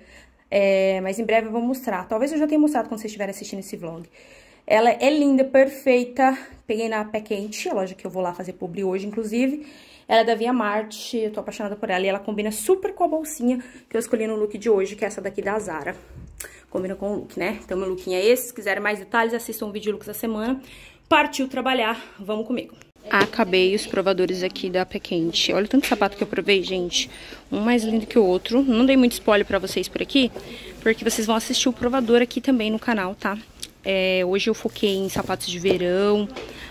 Mas em breve eu vou mostrar. Talvez eu já tenha mostrado quando vocês estiverem assistindo esse vlog. Ela é linda, perfeita. Peguei na Pé Quente, a loja que eu vou lá fazer publi hoje, inclusive. Ela é da Via Marte, eu tô apaixonada por ela. E ela combina super com a bolsinha que eu escolhi no look de hoje, que é essa daqui da Zara. Combina com o look, né? Então, meu lookinho é esse. Se quiserem mais detalhes, assistam o vídeo de looks da semana. Partiu trabalhar, vamos comigo. Acabei os provadores aqui da Pé Quente. Olha o tanto de sapato que eu provei, gente. Um mais lindo que o outro. Não dei muito spoiler pra vocês por aqui, porque vocês vão assistir o provador aqui também no canal, tá? Hoje eu foquei em sapatos de verão,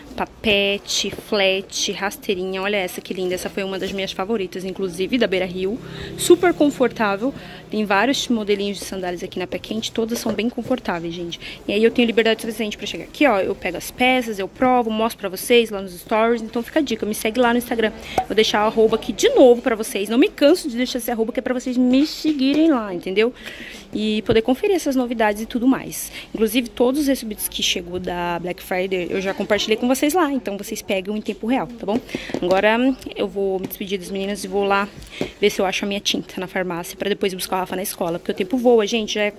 papete, flat, rasteirinha. Olha essa que linda, essa foi uma das minhas favoritas, inclusive, da Beira Rio. Super confortável, tem vários modelinhos de sandálias aqui na Pé Quente, todas são bem confortáveis, gente. E aí eu tenho liberdade suficiente pra chegar aqui, ó, eu pego as peças, eu provo, mostro pra vocês lá nos stories, então fica a dica, me segue lá no Instagram. Vou deixar o @ aqui de novo pra vocês, não me canso de deixar esse @ que é pra vocês me seguirem lá, entendeu? E poder conferir essas novidades e tudo mais. Inclusive, todos os recebidos que chegou da Black Friday, eu já compartilhei com vocês lá, então vocês pegam em tempo real, tá bom? Agora eu vou me despedir das meninas e vou lá ver se eu acho a minha tinta na farmácia pra depois buscar a Rafa na escola, porque o tempo voa, gente, já é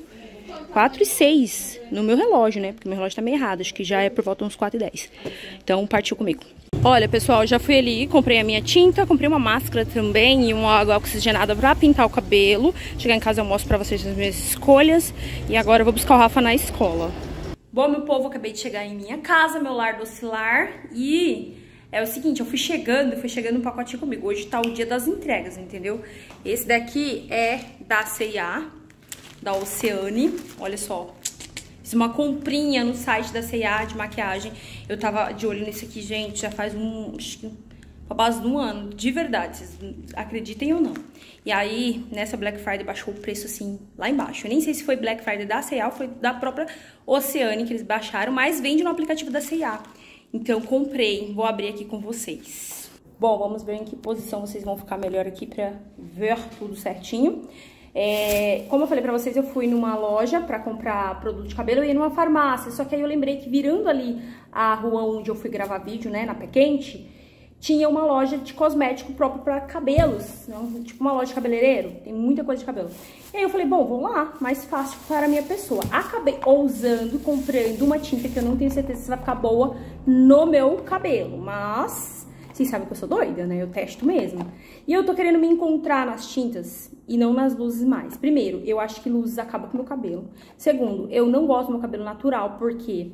4h06 no meu relógio, né? Porque o meu relógio tá meio errado, acho que já é por volta uns 4h10. Então, partiu comigo. Olha, pessoal, já fui ali, comprei a minha tinta, comprei uma máscara também e uma água oxigenada pra pintar o cabelo. Chegar em casa eu mostro pra vocês as minhas escolhas. E agora eu vou buscar o Rafa na escola. Bom, meu povo, acabei de chegar em minha casa, meu lar docilar. E É o seguinte, eu fui chegando um pacotinho comigo. Hoje tá o dia das entregas, entendeu? Esse daqui é da C&A, da Oceane. Olha só. Fiz uma comprinha no site da C&A de maquiagem. Eu tava de olho nisso aqui, gente, já faz a base de um ano, de verdade, vocês acreditem ou não. E aí, nessa Black Friday, baixou o preço, assim, lá embaixo. Eu nem sei se foi Black Friday da C&A ou foi da própria Oceane que eles baixaram, mas vende no aplicativo da C&A. Então, comprei. Vou abrir aqui com vocês. Bom, vamos ver em que posição vocês vão ficar melhor aqui pra ver tudo certinho. Como eu falei pra vocês, eu fui numa loja pra comprar produto de cabelo e ia numa farmácia. Só que aí eu lembrei que virando ali a rua onde eu fui gravar vídeo, né, na Pé Quente, tinha uma loja de cosmético próprio pra cabelos, né? Tipo uma loja de cabeleireiro, tem muita coisa de cabelo. E aí eu falei, bom, vou lá, mais fácil para a minha pessoa. Acabei ousando, comprando uma tinta que eu não tenho certeza se vai ficar boa no meu cabelo, mas vocês sabem que eu sou doida, né? Eu testo mesmo. E eu tô querendo me encontrar nas tintas e não nas luzes mais. Primeiro, eu acho que luzes acabam com o meu cabelo. Segundo, eu não gosto do meu cabelo natural porque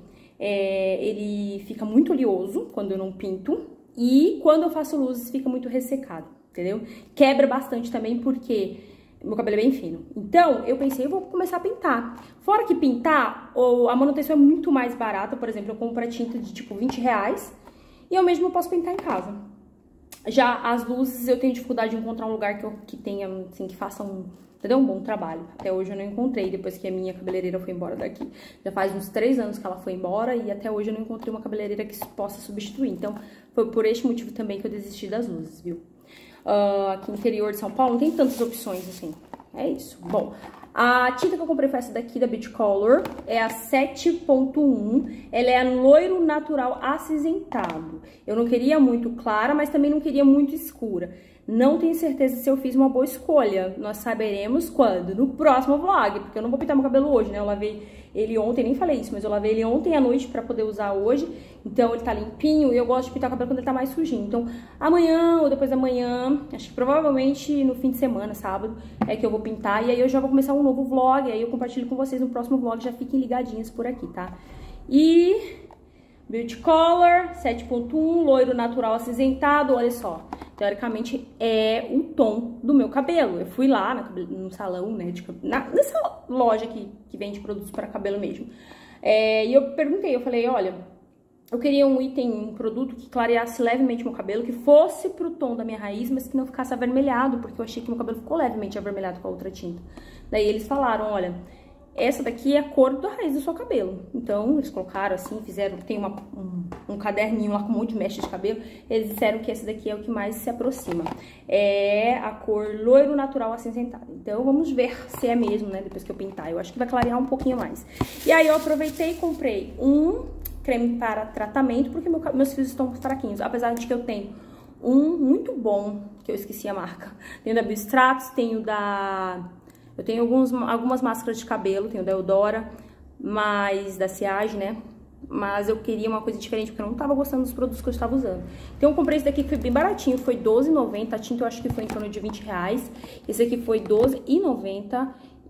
ele fica muito oleoso quando eu não pinto. E quando eu faço luzes, fica muito ressecado, entendeu? Quebra bastante também, porque meu cabelo é bem fino. Então, eu pensei, eu vou começar a pintar. Fora que pintar, a manutenção é muito mais barata. Por exemplo, eu compro a tinta de, tipo, R$20 e eu mesmo posso pintar em casa. Já as luzes, eu tenho dificuldade de encontrar um lugar que tenha, assim, que faça um bom trabalho. Até hoje eu não encontrei, depois que a minha cabeleireira foi embora daqui. Já faz uns 3 anos que ela foi embora e até hoje eu não encontrei uma cabeleireira que possa substituir. Então, foi por este motivo também que eu desisti das luzes, viu? Aqui no interior de São Paulo não tem tantas opções, assim. É isso. Bom, a tinta que eu comprei foi essa daqui, da Beauty Color. É a 7.1. Ela é a loiro natural acinzentado. Eu não queria muito clara, mas também não queria muito escura. Não tenho certeza se eu fiz uma boa escolha. Nós saberemos quando? No próximo vlog, porque eu não vou pintar meu cabelo hoje, né? Eu lavei ele ontem, nem falei isso, mas eu lavei ele ontem à noite pra poder usar hoje. Então ele tá limpinho e eu gosto de pintar o cabelo quando ele tá mais sujinho. Então amanhã ou depois da manhã, acho que provavelmente no fim de semana, sábado, é que eu vou pintar. E aí eu já vou começar um novo vlog, aí eu compartilho com vocês no próximo vlog. Já fiquem ligadinhos por aqui, tá? E Beauty Color 7.1, loiro natural acinzentado, olha só. Teoricamente é o tom do meu cabelo. Eu fui lá no salão, né, nessa loja que vende produtos para cabelo mesmo. E eu perguntei, eu falei, olha, eu queria um produto que clareasse levemente meu cabelo, que fosse pro tom da minha raiz, mas que não ficasse avermelhado, porque eu achei que meu cabelo ficou levemente avermelhado com a outra tinta. Daí eles falaram, olha, essa daqui é a cor da raiz do seu cabelo. Então, eles colocaram assim, tem um caderninho lá com um monte de mechas de cabelo. Eles disseram que essa daqui é o que mais se aproxima. É a cor loiro natural acinzentado. Então, vamos ver se é mesmo, né, depois que eu pintar. Eu acho que vai clarear um pouquinho mais. E aí, eu aproveitei e comprei um creme para tratamento, porque meus fios estão fraquinhos. Apesar de que eu tenho um muito bom, que eu esqueci a marca. Tenho da Biostratos, tenho da... Eu tenho algumas máscaras de cabelo, tenho da Eudora, mas da Ciage, né? Mas eu queria uma coisa diferente, porque eu não tava gostando dos produtos que eu estava usando. Então eu comprei esse daqui que foi bem baratinho, foi R$12,90. A tinta eu acho que foi em torno de R$20. Esse aqui foi R$12,90.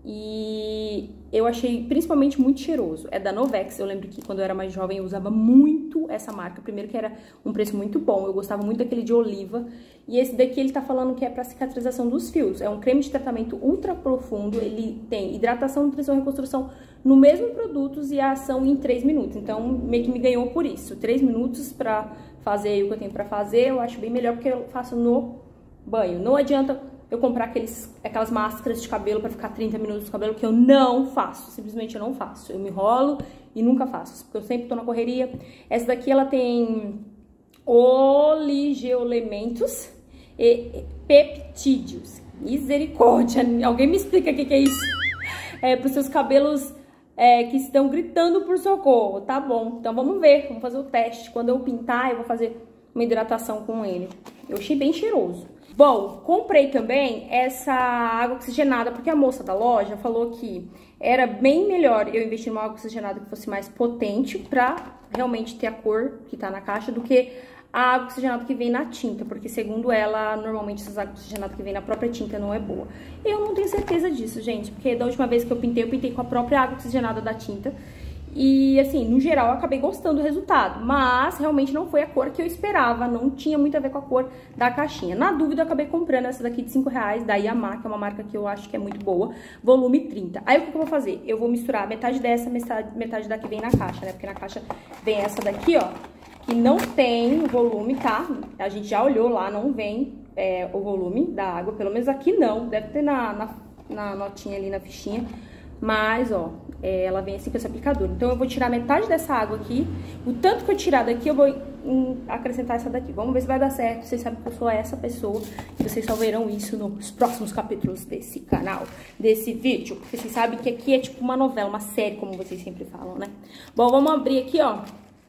E eu achei principalmente muito cheiroso. É da Novex. Eu lembro que quando eu era mais jovem eu usava muito essa marca. Primeiro que era um preço muito bom. Eu gostava muito daquele de oliva. E esse daqui ele tá falando que é pra cicatrização dos fios. É um creme de tratamento ultra profundo. Ele tem hidratação, nutrição e reconstrução no mesmo produto e a ação em 3 minutos. Então meio que me ganhou por isso. 3 minutos pra fazer o que eu tenho pra fazer. Eu acho bem melhor porque eu faço no banho. Não adianta eu comprar aquelas máscaras de cabelo pra ficar 30 minutos no cabelo, que eu não faço, simplesmente eu não faço. Eu me enrolo e nunca faço, porque eu sempre tô na correria. Essa daqui, ela tem oligoelementos e peptídeos. Misericórdia, alguém me explica o que é isso? Pros seus cabelos que estão gritando por socorro, tá bom. Então vamos ver, vamos fazer o teste. Quando eu pintar, eu vou fazer uma hidratação com ele. Eu achei bem cheiroso. Bom, comprei também essa água oxigenada, porque a moça da loja falou que era bem melhor eu investir numa água oxigenada que fosse mais potente pra realmente ter a cor que tá na caixa do que a água oxigenada que vem na tinta, porque segundo ela, normalmente essas águas oxigenadas que vem na própria tinta não é boa. Eu não tenho certeza disso, gente, porque da última vez que eu pintei com a própria água oxigenada da tinta E assim, no geral eu acabei gostando do resultado, mas realmente não foi a cor que eu esperava, não tinha muito a ver com a cor da caixinha. Na dúvida eu acabei comprando essa daqui de R$5, da Yamaha, que é uma marca que eu acho que é muito boa, volume 30. Aí o que eu vou fazer? Eu vou misturar metade dessa, metade da que vem na caixa, né? Porque na caixa vem essa daqui, ó, que não tem o volume, tá? A gente já olhou lá, não vem o volume da água, pelo menos aqui não, deve ter na notinha ali, na fichinha. Mas, ó, ela vem assim com esse aplicador. Então, eu vou tirar metade dessa água aqui. O tanto que eu tirar daqui, eu vou acrescentar essa daqui. Vamos ver se vai dar certo. Vocês sabem que eu sou essa pessoa. E vocês só verão isso nos próximos capítulos desse canal, desse vídeo. Porque vocês sabem que aqui é tipo uma novela, uma série, como vocês sempre falam, né? Bom, vamos abrir aqui, ó,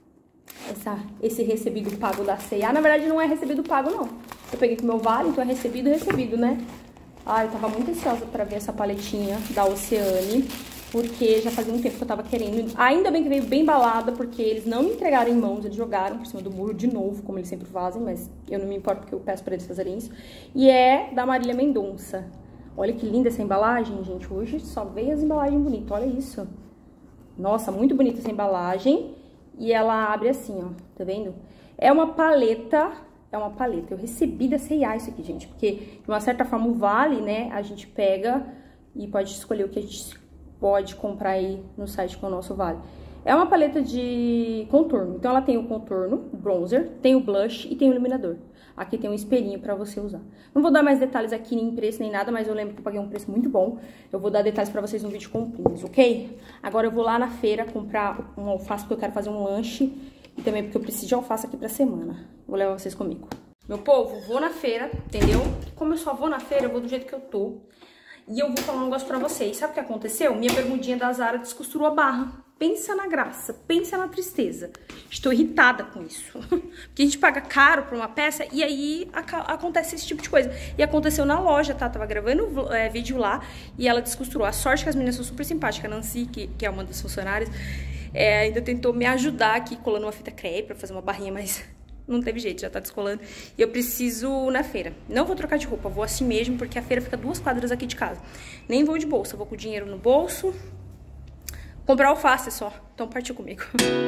esse recebido pago da C&A. Na verdade, não é recebido pago, não. Eu peguei com o meu vale, então é recebido, né? Ah, eu tava muito ansiosa pra ver essa paletinha da Oceane, porque já fazia um tempo que eu tava querendo. Ainda bem que veio bem embalada, porque eles não me entregaram em mãos, eles jogaram por cima do muro de novo, como eles sempre fazem, mas eu não me importo porque eu peço pra eles fazerem isso. E é da Marília Mendonça. Olha que linda essa embalagem, gente. Hoje só veio as embalagens bonitas, olha isso. Nossa, muito bonita essa embalagem. E ela abre assim, ó, tá vendo? É uma paleta... Eu recebi da C&A isso aqui, gente, porque de uma certa forma o vale, né, a gente pega e pode escolher o que a gente pode comprar aí no site com o nosso vale. É uma paleta de contorno, então ela tem o contorno, o bronzer, tem o blush e tem o iluminador. Aqui tem um espelhinho pra você usar. Não vou dar mais detalhes aqui, nem preço, nem nada, mas eu lembro que eu paguei um preço muito bom. Eu vou dar detalhes pra vocês no vídeo comprinhos, ok? Agora eu vou lá na feira comprar um alface, porque eu quero fazer um lanche. E também porque eu preciso de alface aqui pra semana. Vou levar vocês comigo. Meu povo, vou na feira, entendeu? Como eu só vou na feira, eu vou do jeito que eu tô. E eu vou falar um negócio pra vocês. Sabe o que aconteceu? Minha bermudinha da Zara descosturou a barra. Pensa na graça, pensa na tristeza. Estou irritada com isso. Porque a gente paga caro por uma peça e aí acontece esse tipo de coisa. E aconteceu na loja, tá? Tava gravando vídeo lá e ela descosturou. A sorte que as meninas são super simpáticas. A Nancy, que é uma das funcionárias, ainda tentou me ajudar aqui colando uma fita crepe pra fazer uma barrinha, mas não teve jeito, já tá descolando. E eu preciso na feira. Não vou trocar de roupa, vou assim mesmo, porque a feira fica 2 quadras aqui de casa. Nem vou de bolsa, vou com o dinheiro no bolso. Comprar alface só. Então partiu comigo.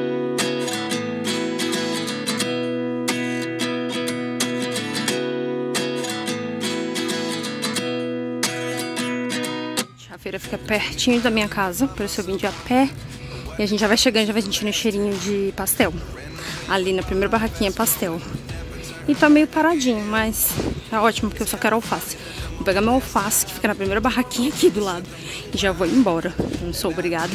A feira fica pertinho da minha casa, por isso eu vim de a pé. E a gente já vai chegando, já vai sentindo o cheirinho de pastel. Ali na primeira barraquinha, pastel. E tá meio paradinho, mas é ótimo, porque eu só quero alface. Vou pegar meu alface, que fica na primeira barraquinha aqui do lado. E já vou embora. Não sou obrigada.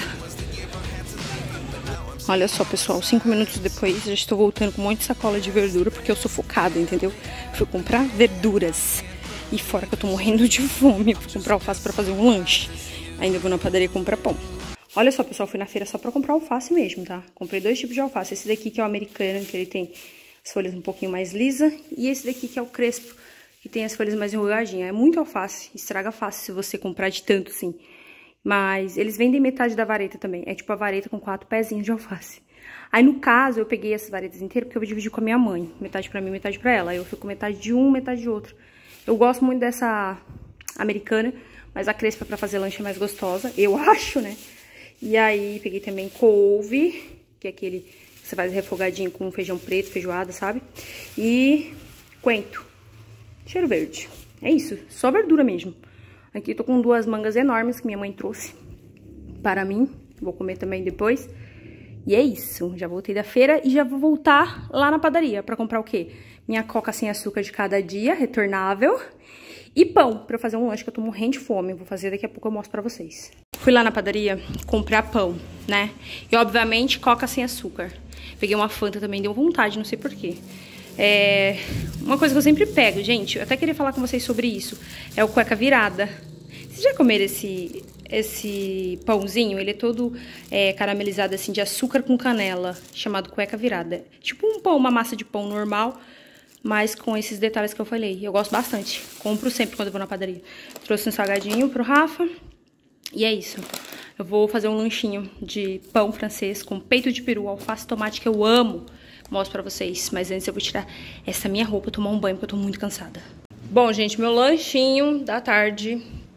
Olha só, pessoal, 5 minutos depois, já estou voltando com um monte de sacola de verdura, porque eu sou focada, entendeu? Fui comprar verduras. E fora que eu tô morrendo de fome, fui comprar alface pra fazer um lanche. Ainda vou na padaria comprar pão. Olha só, pessoal, fui na feira só pra comprar alface mesmo, tá? Comprei 2 tipos de alface. Esse daqui que é o americano, que ele tem as folhas um pouquinho mais lisas. E esse daqui que é o crespo, que tem as folhas mais enrugadinhas. É muito alface, estraga fácil se você comprar de tanto, assim. Mas eles vendem metade da vareta também. É tipo a vareta com 4 pezinhos de alface. Aí, no caso, eu peguei essas varetas inteiras porque eu vou dividir com a minha mãe. Metade pra mim, metade pra ela. Aí eu fico com metade de um, metade de outro. Eu gosto muito dessa americana, mas a crespa pra fazer lanche é mais gostosa. Eu acho, né? E aí, peguei também couve, que é aquele que você faz refogadinho com feijão preto, feijoada, sabe? E coentro, cheiro verde. É isso, só verdura mesmo. Aqui eu tô com 2 mangas enormes que minha mãe trouxe para mim. Vou comer também depois. E é isso, já voltei da feira e já vou voltar lá na padaria pra comprar o quê? Minha coca sem açúcar de cada dia, retornável. E pão, pra eu fazer um lanche que eu tô morrendo de fome. Vou fazer daqui a pouco, eu mostro pra vocês. Fui lá na padaria comprar pão, né? E, obviamente, coca sem açúcar. Peguei uma Fanta também, deu vontade, não sei porquê. Uma coisa que eu sempre pego, gente, eu até queria falar com vocês sobre isso. É o cueca virada. Vocês já comeram esse pãozinho? Ele é todo caramelizado, assim, de açúcar com canela, chamado cueca virada. Tipo um pão, uma massa de pão normal, mas com esses detalhes que eu falei. Eu gosto bastante. Compro sempre quando eu vou na padaria. Trouxe um salgadinho pro Rafa. E é isso. Eu vou fazer um lanchinho de pão francês com peito de peru, alface, tomate, que eu amo. Mostro pra vocês. Mas antes eu vou tirar essa minha roupa, tomar um banho, porque eu tô muito cansada. Bom, gente, meu lanchinho da tarde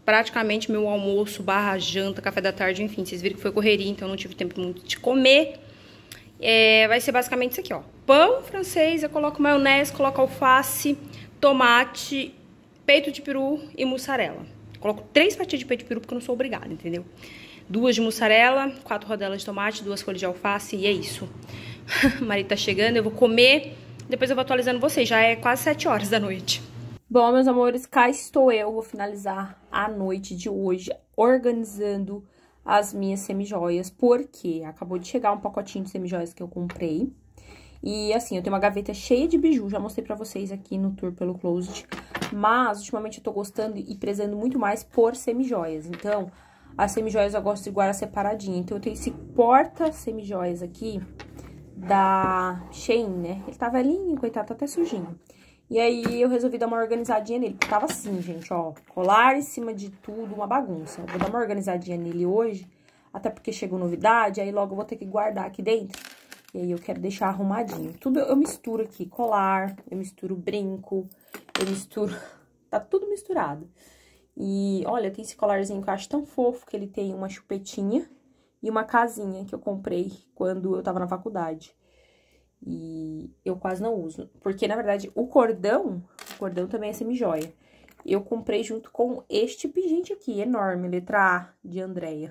praticamente meu almoço, barra janta, café da tarde, enfim. Vocês viram que foi correria, então não tive tempo muito de comer. Vai ser basicamente isso aqui, ó. Pão francês, eu coloco maionese, coloco alface, tomate, peito de peru e mussarela. Coloco 3 fatias de peito de peru porque eu não sou obrigada, entendeu? 2 de mussarela, 4 rodelas de tomate, 2 folhas de alface e é isso. O marido tá chegando, eu vou comer, depois eu vou atualizando vocês. Já é quase 7 horas da noite. Bom, meus amores, cá estou eu. Vou finalizar a noite de hoje organizando as minhas semijoias, porque acabou de chegar um pacotinho de semijoias que eu comprei. E assim, eu tenho uma gaveta cheia de biju, já mostrei pra vocês aqui no tour pelo Closet. Mas, ultimamente, eu tô gostando e prezando muito mais por semijoias. Então, as semijoias eu gosto de guardar separadinha. Então, eu tenho esse porta-semijoias aqui da Shein, né? Ele tá velhinho, coitado, tá até sujinho. E aí, eu resolvi dar uma organizadinha nele, porque tava assim, gente, ó. Colar em cima de tudo, uma bagunça. Eu vou dar uma organizadinha nele hoje, até porque chegou novidade, aí logo eu vou ter que guardar aqui dentro. E aí, eu quero deixar arrumadinho. Tudo eu misturo aqui, colar, eu misturo brinco, eu misturo... Tá tudo misturado. E, olha, tem esse colarzinho que eu acho tão fofo, que ele tem uma chupetinha e uma casinha que eu comprei quando eu tava na faculdade. E eu quase não uso, porque, na verdade, o cordão também é semijoia. Eu comprei junto com este pingente aqui, enorme, letra A, de Andréia.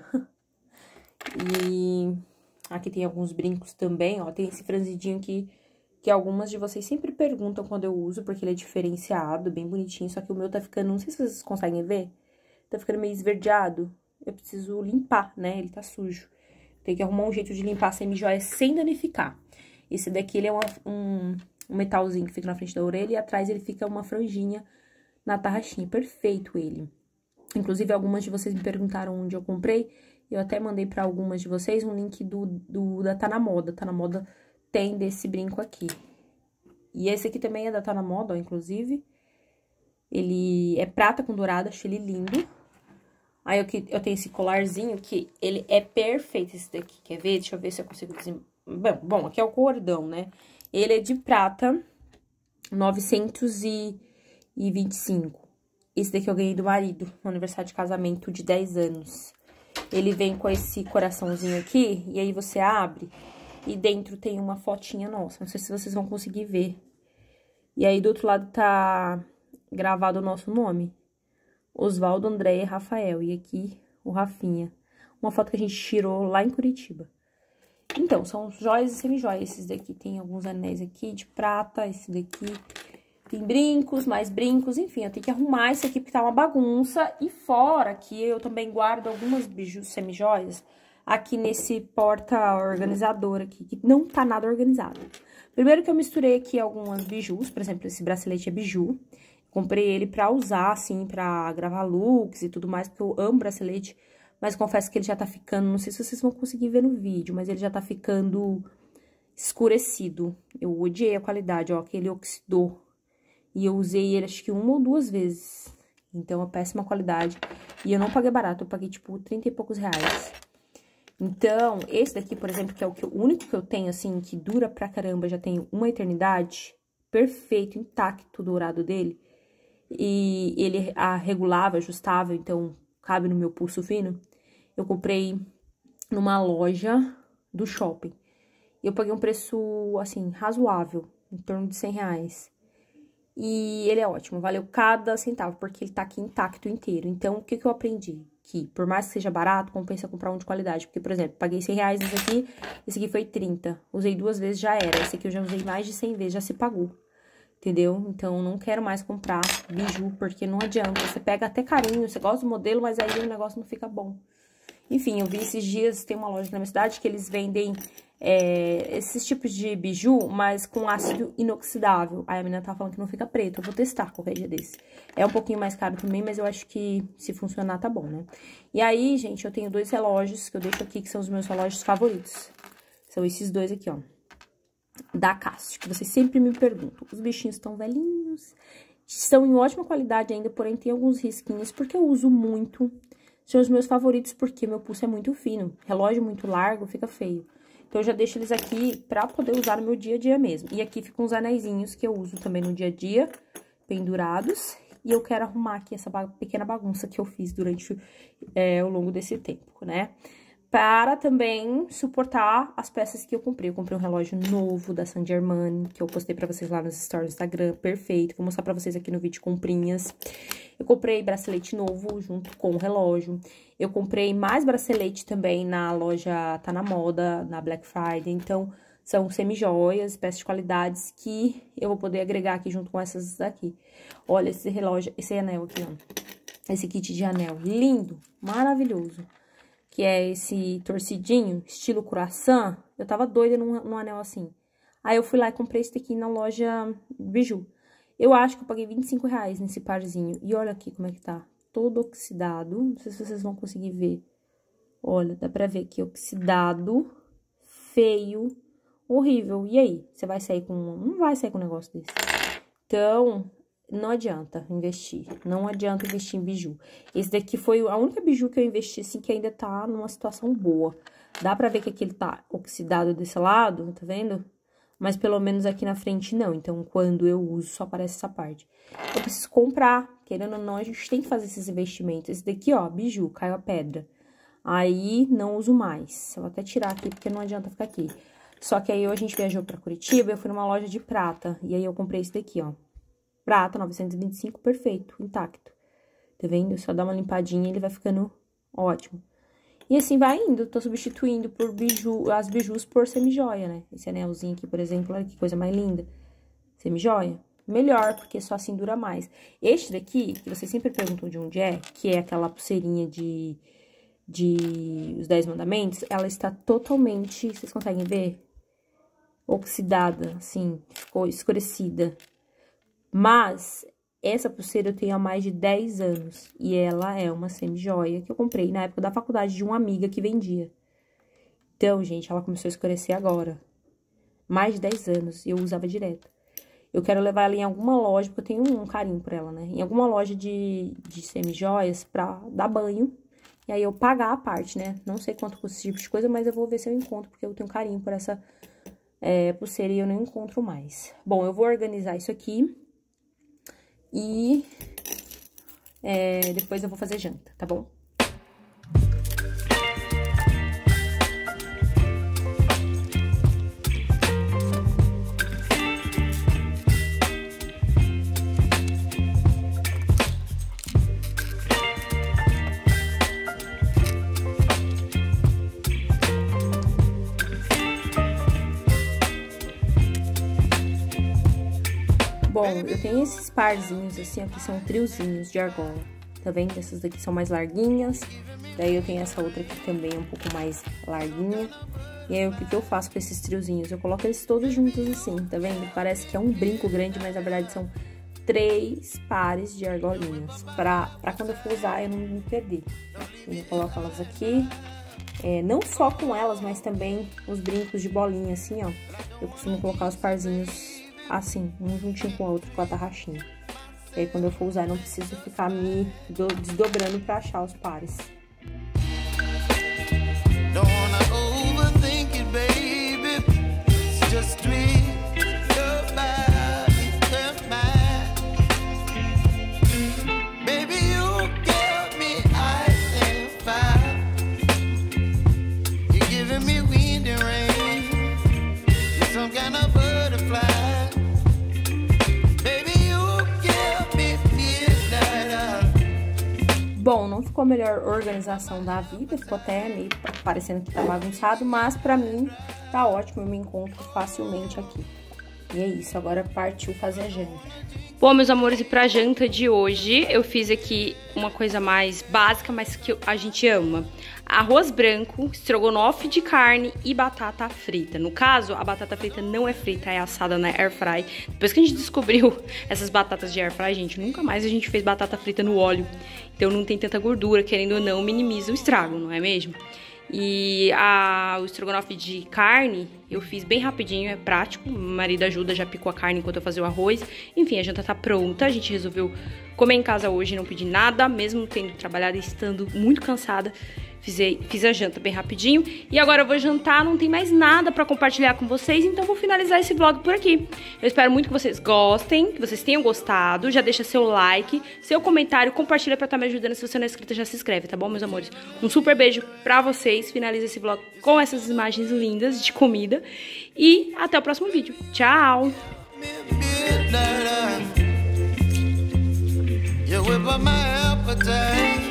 E... aqui tem alguns brincos também, ó. Tem esse franzidinho aqui, que algumas de vocês sempre perguntam quando eu uso, porque ele é diferenciado, bem bonitinho. Só que o meu tá ficando, não sei se vocês conseguem ver, tá ficando meio esverdeado. Eu preciso limpar, né? Ele tá sujo. Tem que arrumar um jeito de limpar a semijoia sem danificar. Esse daqui, ele é um metalzinho que fica na frente da orelha e atrás ele fica uma franjinha na tarraxinha. Perfeito ele. Inclusive, algumas de vocês me perguntaram onde eu comprei. Eu até mandei pra algumas de vocês um link da Tá Na Moda. Tá Na Moda tem desse brinco aqui. E esse aqui também é da Tá Na Moda, ó, inclusive. Ele é prata com dourado, achei ele lindo. Aí eu tenho esse colarzinho que ele é perfeito, esse daqui. Quer ver? Deixa eu ver se eu consigo Bom, aqui é o cordão, né? Ele é de prata, 925. Esse daqui eu ganhei do marido, no aniversário de casamento de 10 anos. Ele vem com esse coraçãozinho aqui, e aí você abre, e dentro tem uma fotinha nossa. Não sei se vocês vão conseguir ver. E aí, do outro lado tá gravado o nosso nome. Osvaldo, Andréia e Rafael. E aqui, o Rafinha. Uma foto que a gente tirou lá em Curitiba. Então, são joias e semijoias. Esses daqui tem alguns anéis aqui de prata, esse daqui tem brincos, mais brincos, enfim, eu tenho que arrumar isso aqui porque tá uma bagunça. E fora que eu também guardo algumas bijus semijoias aqui nesse porta-organizador aqui, que não tá nada organizado. Primeiro que eu misturei aqui algumas bijus, por exemplo, esse bracelete é biju. Comprei ele pra usar, assim, pra gravar looks e tudo mais, porque eu amo bracelete. Mas confesso que ele já tá ficando, não sei se vocês vão conseguir ver no vídeo, mas ele já tá ficando escurecido. Eu odiei a qualidade, ó, que ele oxidou. E eu usei ele acho que 1 ou 2 vezes. Então, é péssima qualidade. E eu não paguei barato, eu paguei tipo 30 e poucos reais. Então, esse daqui, por exemplo, que é o único que eu tenho, assim, que dura pra caramba, já tem uma eternidade. Perfeito, intacto o dourado dele. E ele é regulável, ajustável, então cabe no meu pulso fino. Eu comprei numa loja do shopping. Eu paguei um preço, assim, razoável, em torno de 100 reais. E ele é ótimo, valeu cada centavo, porque ele tá aqui intacto inteiro. Então, o que eu aprendi? Que por mais que seja barato, compensa comprar um de qualidade. Porque, por exemplo, paguei 100 reais nesse aqui, esse aqui foi 30. Usei 2 vezes, já era. Esse aqui eu já usei mais de 100 vezes, já se pagou. Entendeu? Então, não quero mais comprar biju, porque não adianta. Você pega até carinho, você gosta do modelo, mas aí o negócio não fica bom. Enfim, eu vi esses dias, tem uma loja na minha cidade que eles vendem esses tipos de biju, mas com ácido inoxidável. Aí a menina tava falando que não fica preto, eu vou testar qualquer dia desse. É um pouquinho mais caro também, mas eu acho que se funcionar tá bom, né? E aí, gente, eu tenho 2 relógios que eu deixo aqui, que são os meus relógios favoritos. São esses 2 aqui, ó. Da Casio, que vocês sempre me perguntam. Os bichinhos estão velhinhos, estão em ótima qualidade ainda, porém tem alguns risquinhos, porque eu uso muito. São os meus favoritos, porque meu pulso é muito fino. Relógio muito largo, fica feio. Então, eu já deixo eles aqui pra poder usar no meu dia a dia mesmo. E aqui ficam os anéisinhos que eu uso também no dia a dia, pendurados. E eu quero arrumar aqui essa pequena bagunça que eu fiz durante ao longo desse tempo, né? Para também suportar as peças que eu comprei. Eu comprei um relógio novo da San Germain, que eu postei pra vocês lá nos stories do Instagram, perfeito. Vou mostrar pra vocês aqui no vídeo comprinhas. Eu comprei bracelete novo junto com o relógio. Eu comprei mais bracelete também na loja Tá Na Moda, na Black Friday. Então, são semi-joias, peças de qualidades que eu vou poder agregar aqui junto com essas daqui. Olha esse relógio, esse anel aqui, ó. Esse kit de anel, lindo, maravilhoso. Que é esse torcidinho, estilo croissant. Eu tava doida num anel assim. Aí eu fui lá e comprei esse aqui na loja Biju. Eu acho que eu paguei R$25 nesse parzinho. E olha aqui como é que tá. Todo oxidado. Não sei se vocês vão conseguir ver. Olha, dá pra ver aqui, oxidado, feio, horrível. E aí? Você vai sair com... Não vai sair com um negócio desse. Então... Não adianta investir, não adianta investir em biju. Esse daqui foi a única biju que eu investi, assim, que ainda tá numa situação boa. Dá pra ver que aqui ele tá oxidado desse lado, tá vendo? Mas pelo menos aqui na frente não, então quando eu uso só aparece essa parte. Eu preciso comprar, querendo ou não, a gente tem que fazer esses investimentos. Esse daqui, ó, biju, caiu a pedra. Aí não uso mais, eu vou até tirar aqui porque não adianta ficar aqui. Só que aí a gente viajou pra Curitiba, eu fui numa loja de prata, e aí eu comprei esse daqui, ó. Prata, 925, perfeito, intacto. Tá vendo? Só dá uma limpadinha e ele vai ficando ótimo. E assim vai indo, tô substituindo por biju, as bijus por semi-joia, né? Esse anelzinho aqui, por exemplo, olha que coisa mais linda. Semi-joia? Melhor, porque só assim dura mais. Este daqui, que vocês sempre perguntam de onde é, que é aquela pulseirinha de os 10 mandamentos, ela está totalmente, vocês conseguem ver? Oxidada, assim, ficou escurecida. Mas, essa pulseira eu tenho há mais de 10 anos. E ela é uma semi-joia que eu comprei na época da faculdade de uma amiga que vendia. Então, gente, ela começou a escurecer agora. Mais de 10 anos. E eu usava direto. Eu quero levar ela em alguma loja, porque eu tenho um carinho por ela, né? Em alguma loja de semi-joias pra dar banho. E aí eu pagar a parte, né? Não sei quanto custa esse tipo de coisa, mas eu vou ver se eu encontro, porque eu tenho carinho por essa pulseira e eu não encontro mais. Bom, eu vou organizar isso aqui. E depois eu vou fazer janta, tá bom? Bom, eu tenho esses parzinhos assim, aqui são triozinhos de argola, tá vendo? Essas daqui são mais larguinhas, daí eu tenho essa outra aqui também um pouco mais larguinha. E aí, o que eu faço com esses triozinhos? Eu coloco eles todos juntos assim, tá vendo? Parece que é um brinco grande, mas na verdade são 3 pares de argolinhas, pra quando eu for usar eu não me perder. Eu coloco elas aqui, não só com elas, mas também os brincos de bolinha assim, ó. Eu costumo colocar os parzinhos assim, um juntinho com o outro, com a tarraxinha. E aí, quando eu for usar, eu não preciso ficar me desdobrando pra achar os pares. Bom, não ficou a melhor organização da vida, ficou até meio parecendo que tá bagunçado, mas pra mim tá ótimo, eu me encontro facilmente aqui. E é isso, agora partiu fazer a janta. Bom, meus amores, e pra janta de hoje, eu fiz aqui uma coisa mais básica, mas que a gente ama. Arroz branco, estrogonofe de carne e batata frita. No caso, a batata frita não é frita, é assada na air fry. Depois que a gente descobriu essas batatas de air fry, gente, nunca mais a gente fez batata frita no óleo. Então não tem tanta gordura, querendo ou não, minimiza o estrago, não é mesmo? E o estrogonofe de carne, Eu fiz bem rapidinho, é prático. Meu marido ajuda, já picou a carne enquanto eu fazia o arroz. Enfim, a janta tá pronta. A gente resolveu comer em casa hoje, não pedir nada, mesmo tendo trabalhado e estando muito cansada. Fiz a janta bem rapidinho. E agora eu vou jantar, não tem mais nada pra compartilhar com vocês, então vou finalizar esse vlog por aqui. Eu espero muito que vocês gostem, que vocês tenham gostado. Já deixa seu like, seu comentário, compartilha pra estar me ajudando. Se você não é inscrito, já se inscreve, tá bom, meus amores? Um super beijo pra vocês. Finaliza esse vlog com essas imagens lindas de comida. E até o próximo vídeo. Tchau! You whip up my appetite.